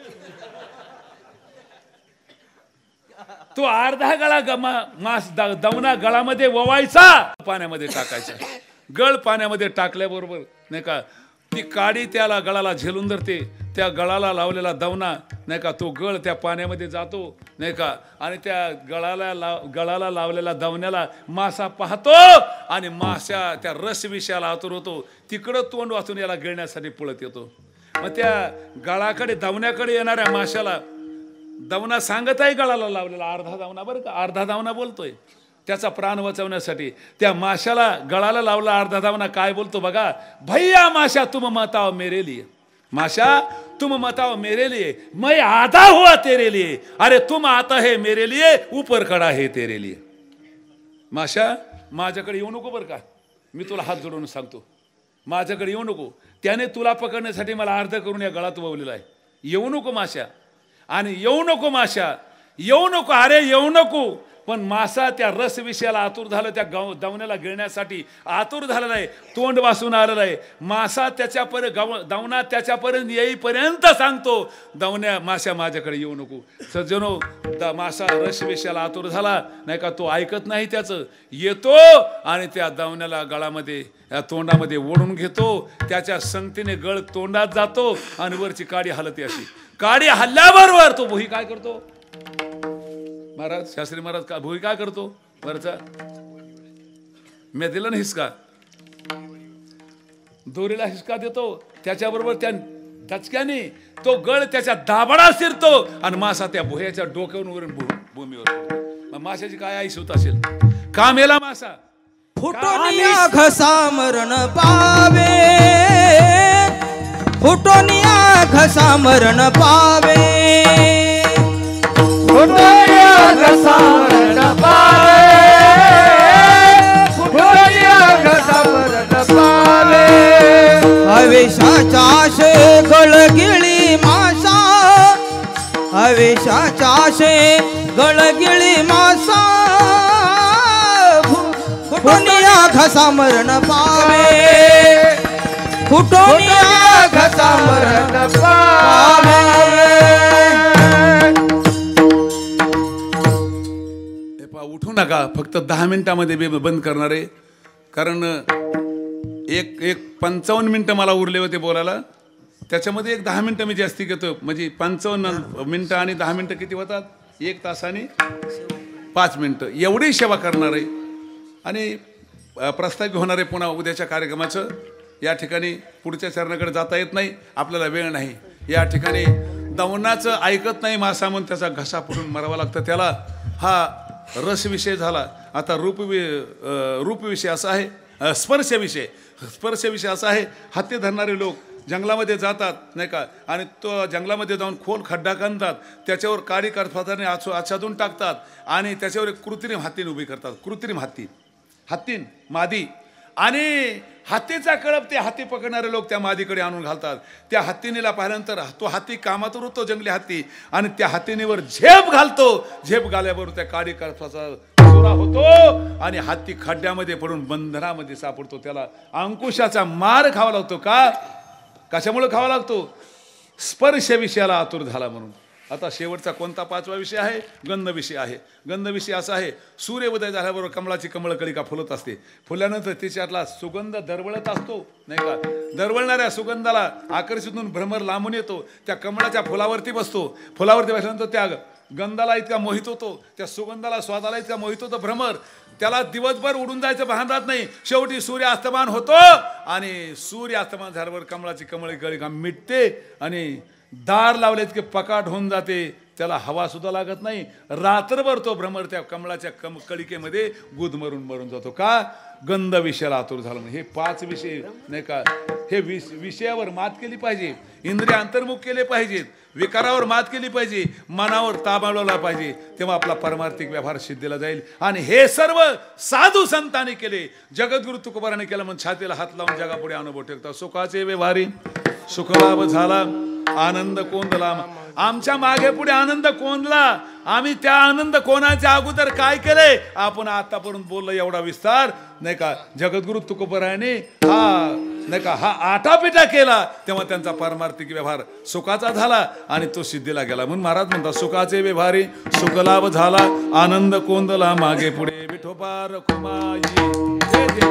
तो अर्धा गळा मास दावणा गळामध्ये ववायचा, पाण्यामध्ये टाकायचा. गळ पाण्यामध्ये टाकल्याबरोबर नाही का ती काडी त्याला गळाला झेलून धरते. त्या गळाला लावलेला दावणा नाही का तो गळ त्या पाण्यामध्ये जातो नाही का आणि त्या गळाला लावलेला दावण्याला मासा पाहतो आणि मासा त्या रस विषयाला आतुर होतो. तिकडं तोंड वाचून याला गिळण्यासाठी पळत येतो. मग त्या गळाकडे दावण्याकडे येणाऱ्या माशाला दावणा सांगत आहे गळाला लावलेला अर्धा दावणा. बरं का? अर्धा दावणा बोलतोय त्याचा प्राण वाचवण्यासाठी. त्या माशाला गळाला लावला अर्धा दावणा काय बोलतो बघा? भैया माशा तुम मत आओ मेरे लिए. माशा तुम मत आओ मेरे लिए, मैं आधा हुआ तेरे लिए. अरे तुम आता है मेरे लिए, ऊपर खड़ा है तेरे लिए. माशा माझ्याकडे येऊ नको बरं का, मी तुला हात जोडून सांगतो. माझ्याकडे येऊ नको. त्याने तुला पकडण्यासाठी मला अर्ध करून या गळात वळलेला आहे. येऊ नको माशा. आणि येऊ नको माशा, येऊ नको. अरे येऊ नको. पण मासा त्या रस विषयाला आतुर झालं, त्या दावण्याला गिळण्यासाठी आतुर झालेला आहे, तोंड वासून आलेला आहे. मासा दावणा त्याच्यापर्यंत येईपर्यंत सांगतो दावण्या माशा माझ्याकडे येऊ नको. सज्जनो, मासा रस विषयाला आतुर झाला नाही का, तो ऐकत नाही त्याचं, येतो आणि त्या दावण्याला गळामध्ये तोंडामध्ये ओढून घेतो. त्याच्या संगतीने गळ तोंडात जातो आणि वरची काडी हलते. अशी काडी हल्ल्याबरोबर तो भुई काय करतो? महाराज, शास्त्री महाराज, का भुई काय करतो? वरचा मी दिला ना हिसका, दोरीला हिसका देतो. त्याच्याबरोबर त्या धचक्याने तो गळ त्याच्या दाबडा शिरतो आणि मासा त्या भुयाच्या डोक्यावरून भूमीवर पडतो. माशाची काय आईश होत असेल? का मेला मासा? फुटोनिया घसा मरण पावे, फुटोनिया घसा मरण पावे, फुटोनिया घसा मरण पावे, फुटोनिया घसा मरण पावे. हवेशाच्या आशे गळगिळी मासा, हवेशाच्या आशे गळगिळी मासा, फुटोनिया घसा मरण पावे, फुटोनिया घसा मरण पावे. उठू नका, फक्त 10 मिनिटामध्ये बंद करणार आहे. कारण एक 55 मिनिटं मला उरले होते बोलायला, त्याच्यामध्ये एक 10 मिनिटं मी जास्ती घेतो. म्हणजे 55 मिनिटं आणि 10 मिनिटं किती होतात? 1 तास आणि 5 मिनिटं एवढी सेवा करणार आहे. आणि प्रस्तावित होणार आहे पुन्हा उद्याच्या कार्यक्रमाचं. या ठिकाणी पुढच्या चरणाकडे जाता येत नाही, आपल्याला वेळ नाही. या ठिकाणी दवनाचं ऐकत नाही मासा म्हणून त्याचा घसा फुटून मरावा लागतं त्याला. हा रस विषय झाला. आता रूप विषय असा आहे, स्पर्श विषय असा आहे. हत्ती धरणारे लोक जंगलामध्ये जातात नाही का, आणि तो जंगलामध्ये जाऊन खोल खड्डा खणतात, त्याच्यावर काडी करफाताने आच्छादून टाकतात आणि त्याच्यावर एक कृत्रिम हत्तीन उभी करतात. कृत्रिम हत्तीन मादी, आणि हत्तीचा कळप ते हत्ती पकडणारे लोक त्या मादीकडे आणून घालतात. त्या हत्तीनीला पाहिल्यानंतर तो हत्ती कामात उरतो, जंगली हत्ती, आणि त्या हत्तीनीवर झेप घालतो. झेप घाल्याबरोबर त्या काडी करफाचा चोरा होतो आणि हत्ती खड्ड्यामध्ये पडून बंधनामध्ये सापडतो. त्याला अंकुशाचा मार खावा लागतो. कशामुळे खावा लागतो? स्पर्श विषयाला आतुर झाला म्हणून. आता शेवटचा कोणता 5वा विषय आहे? गंध विषय आहे. गंध विषय असा आहे, सूर्य उदय झाल्याबरोबर कमळाची कमळकळिका फुलत असते. फुल्यानंतर तिच्यातला सुगंध दरवळत असतो नाही का. दरवळणाऱ्या सुगंधाला आकर्षित होऊन भ्रमर लांबून येतो, त्या कमळाच्या फुलावरती बसतो. फुलावरती बसल्यानंतर त्या गंधाला इतका मोहित होतो, त्या सुगंधाला स्वादाला इतका मोहित होतो भ्रमर, त्याला दिवसभर उडून जायचं भान राहत नाही. शेवटी सूर्य अस्तमान होतो आणि सूर्य अस्तमान झाल्यावर कमळाची कमळकळिका मिटते आणि दार लावले इतके पकाट होऊन जाते, त्याला हवा सुद्धा लागत नाही. रात्रभर तो भ्रमर त्या कमळाच्या कळिकेमध्ये गुदमरून मरून जातो. का? गंध विषयाला आतुर झाला. हे 5 विषय नाही का, हे विषयावर मात केली पाहिजे. इंद्रिय अंतर्मुख केले पाहिजेत, विकारावर मात केली पाहिजे, मनावर ताबा मिळवला पाहिजे, तेव्हा आपला परमार्थिक व्यवहार सिद्धीला जाईल. आणि हे सर्व साधू संतांनी केले, जगद्गुरु तुकोबाराने केलं म्हणून छातीला हात लावून जगापुढे अनुभव ठेवतात. सुखाचे व्यवहारी सुखलाभ झाला, आनंद कोंदला. आमच्या मागे पुढे आनंद कोंदला. आम्ही त्या आनंद कोणाच्या अगोदर काय केले आपण आतापर्यंत बोललो एवढा विस्तार नाही का. जगद्गुरु तुकोबाराने हा आटापिटा केला, तेव्हा त्यांचा पारमार्थिक व्यवहार सुखाचा झाला आणि तो सिद्धीला गेला. म्हणून महाराज म्हणतात, सुखाचे व्यवहारी सुखलाभ झाला, आनंद कोंदला मागे पुढे. विठोबा रखुमाई जय जय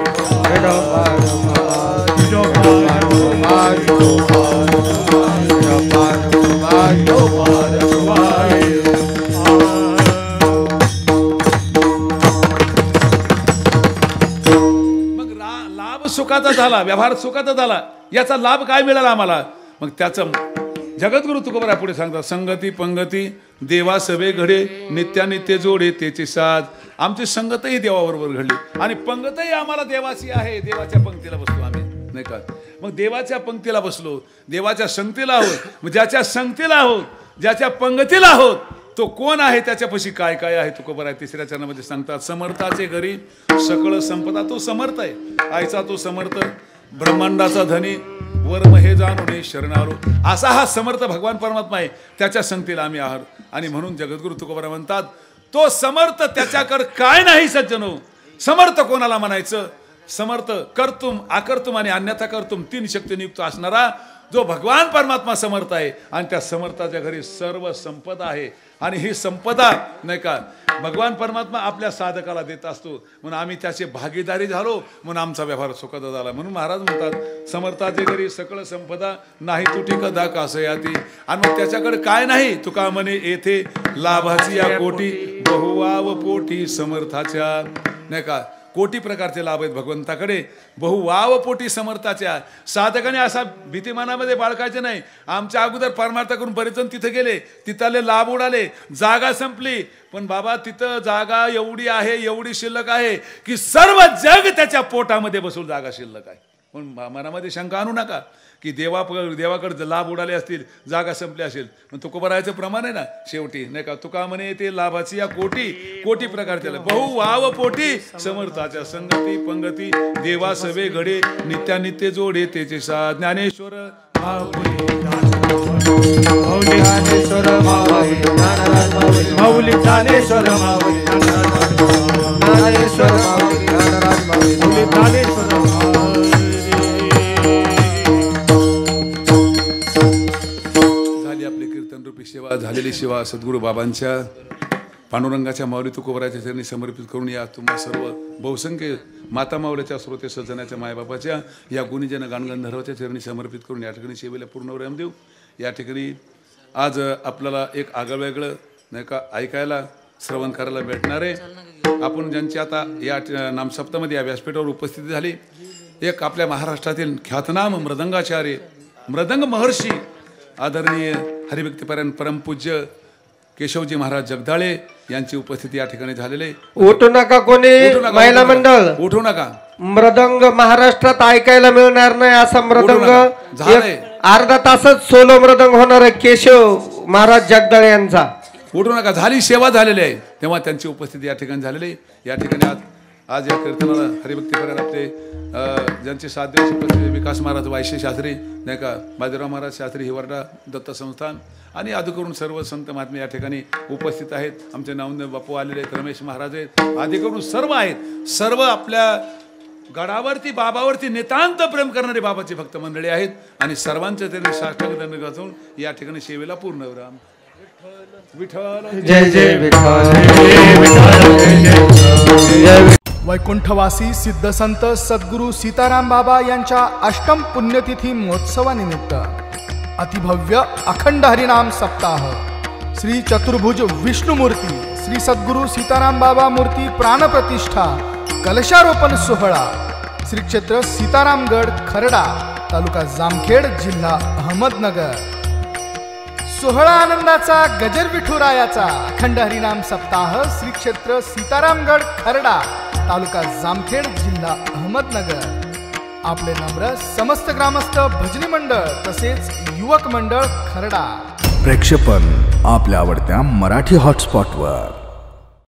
सुखाचा झाला, व्यवहार सुखाचा झाला. याचा लाभ काय मिळाला आम्हाला? मग त्याचं जगद्गुरु तुकोबारा पुढे सांगतात, संगती पंगती देवा सवे घडे, नित्यानित्य जोडे त्याची साथ. आमची संगतही देवाबरोबर घडली आणि पंगतही आम्हाला देवाची आहे. देवाच्या पंक्तीला बसलो आम्ही नाही का. मग देवाच्या पंक्तीला बसलो, देवाच्या संगतीला आहोत. मग ज्याच्या संगतीला आहोत, ज्याच्या पंगतीला आहोत, तो कोण आहे, त्याच्यापाशी काय काय आहे तुकोबारा 3ऱ्या चरणामध्ये सांगतात. समर्थाचे घरी सकळ संपदा, तो समर्थ आहे. आईचा तो समर्थ, ब्रह्मांडाचा धनी, वर्म हे जाणून शरणारो, असा हा समर्थ भगवान परमात्मा आहे. त्याच्या संगतीला आम्ही आहात. आणि म्हणून जगद्गुरु तुकोबारा म्हणतात, तो समर्थ त्याच्याकडे काय नाही सज्जनो. समर्थ कोणाला म्हणायचं? समर्थ कर्तुम, आकर्तुम आणि अन्यथा कर्तुम 3 शक्तीनियुक्त असणारा जो भगवान परमात्मा समर्थ आहे. आणि त्या समर्थाच्या घरी सर्व संपदा आहे. आणि ही संपदा नाही का भगवान परमात्मा आपल्या साधकाला देत असतो. म्हणून आम्ही त्याचे भागीदारी झालो, म्हणून आमचा व्यवहार सुखाचा झाला. म्हणून महाराज म्हणतात, समर्थाचे घरी सकळ संपदा नाही तुटी कदा कासयाती. आणि मग त्याच्याकडे काय नाही? तुका म्हणे येथे लाभाची या कोटी, बहुवाव पोटी समर्थाच्या नाही का. कोटी प्रकारचे लाभ आहेत भगवंताकडे, बहुवाव पोटी समर्थाच्या. साधकाने असा भीतीमानामध्ये बाळकायचे नाही. आमच्या अगोदर परमार्थ करून बरेच जण तिथे गेले, तिथले लाभ उडाले, जागा संपली. पण बाबा तिथं जागा एवढी आहे, एवढी शिल्लक आहे की सर्व जग त्याच्या पोटामध्ये बसून जागा शिल्लक आहे. पण मनामध्ये शंका आणू नका की देवाकडे लाभ उडाले असतील, जागा संपली असेल. पण तुकोबारायचं प्रमाण आहे ना शेवटी नाही का. तुका म्हणे ते लाभाची या कोटी, कोटी प्रकारच्या बहुवाव पोटी समर्थाच्या संगती पंगती देवा सवे घडे, नित्यानित्य जोडे त्याचे साथ. ज्ञानेश्वर माऊली ज्ञानेश्वर माऊली माऊली ज्ञानेश्वर माऊली ज्ञानेश्वर माऊली ज्ञानेश्वर झाली आपली कीर्तन रूपी सेवा, झालेली सेवा सद्गुरू बाबांच्या पांडुरंगाच्या माऊली तुकोबाराच्या चरणी समर्पित करून या तुम्हा सर्व बहुसंख्य माता माऊलीच्या श्रोते सज्जनाच्या मायबापाच्या या गुणीजन गाणगंधर्वाच्या चरणी समर्पित करून या ठिकाणी सेवेला पूर्ण विराम देऊ. या ठिकाणी आज आपल्याला एक आगळवेगळं नाही का ऐकायला श्रवण करायला भेटणार आहे. आपण ज्यांची आता या नामसप्तामध्ये या व्यासपीठावर उपस्थिती झाली, एक आपल्या महाराष्ट्रातील ख्यातनाम मृदंगाचार्य मृदंग महर्षी आदरणीय हरिभक्तीपरायण परमपूज्य केशवजी महाराज जगदाळे यांची उपस्थिती या ठिकाणी झालेले. उठू नका कोणी महिला मंडळ, उठू नका. मृदंग महाराष्ट्रात ऐकायला मिळणार नाही असा मृदंग झालंय. अर्धा तासच सोलो मृदंग होणार आहे केशव महाराज जगदाळे यांचा. उठू नका. झाली सेवा झालेली आहे तेव्हा त्यांची उपस्थिती या ठिकाणी झालेली आहे. या ठिकाणी आज या कीर्तनाला हरिभक्तीपरायण आपले ज्यांचे 7 दिवस उपस्थित विकास महाराज वायशे शास्त्री नाही का, बाजीराव महाराज शास्त्री हिवरडा दत्त संस्थान आणि आदि करून सर्व संत महात्मे या ठिकाणी उपस्थित आहेत. आमचे नामदेव बापू आलेले आहेत, रमेश महाराज आहेत, आदि करून सर्व आहेत. सर्व आपल्या गडावरती बाबावरती नितांत प्रेम करणारे बाबाचे भक्त मंडळी आहेत आणि सर्वांचे त्यांनी साष्टांग दंड घालून या ठिकाणी सेवेला पूर्ण विराम. विठ्ठल जय जय विठ्ठल. वैकुंठवासी सिद्धसंत सद्गुरू सीताराम बाबा यांच्या अष्टम पुण्यतिथी महोत्सवानिमित्त अतिभव्य अखंड हरिनाम सप्ताह श्री चतुर्भुज विष्णुमूर्ती श्री सद्गुरू सीताराम बाबा मूर्ती प्राणप्रतिष्ठा कलशारोपण सोहळा श्री क्षेत्र सीतारामगड खरडा तालुका जामखेड जिल्हा अहमदनगर. सोहळा आनंदाचा गजर विठुरायाचा अखंड हरिनाम सप्ताह श्री क्षेत्र सीतारामगड खरडा तालुका जामखेड जिल्हा अहमदनगर. आपले नम्र समस्त ग्रामस्थ भजनी मंडळ तसेच युवक मंडळ खरडा. प्रेक्षेपण आपल्या आवडत्या मराठी हॉटस्पॉटवर.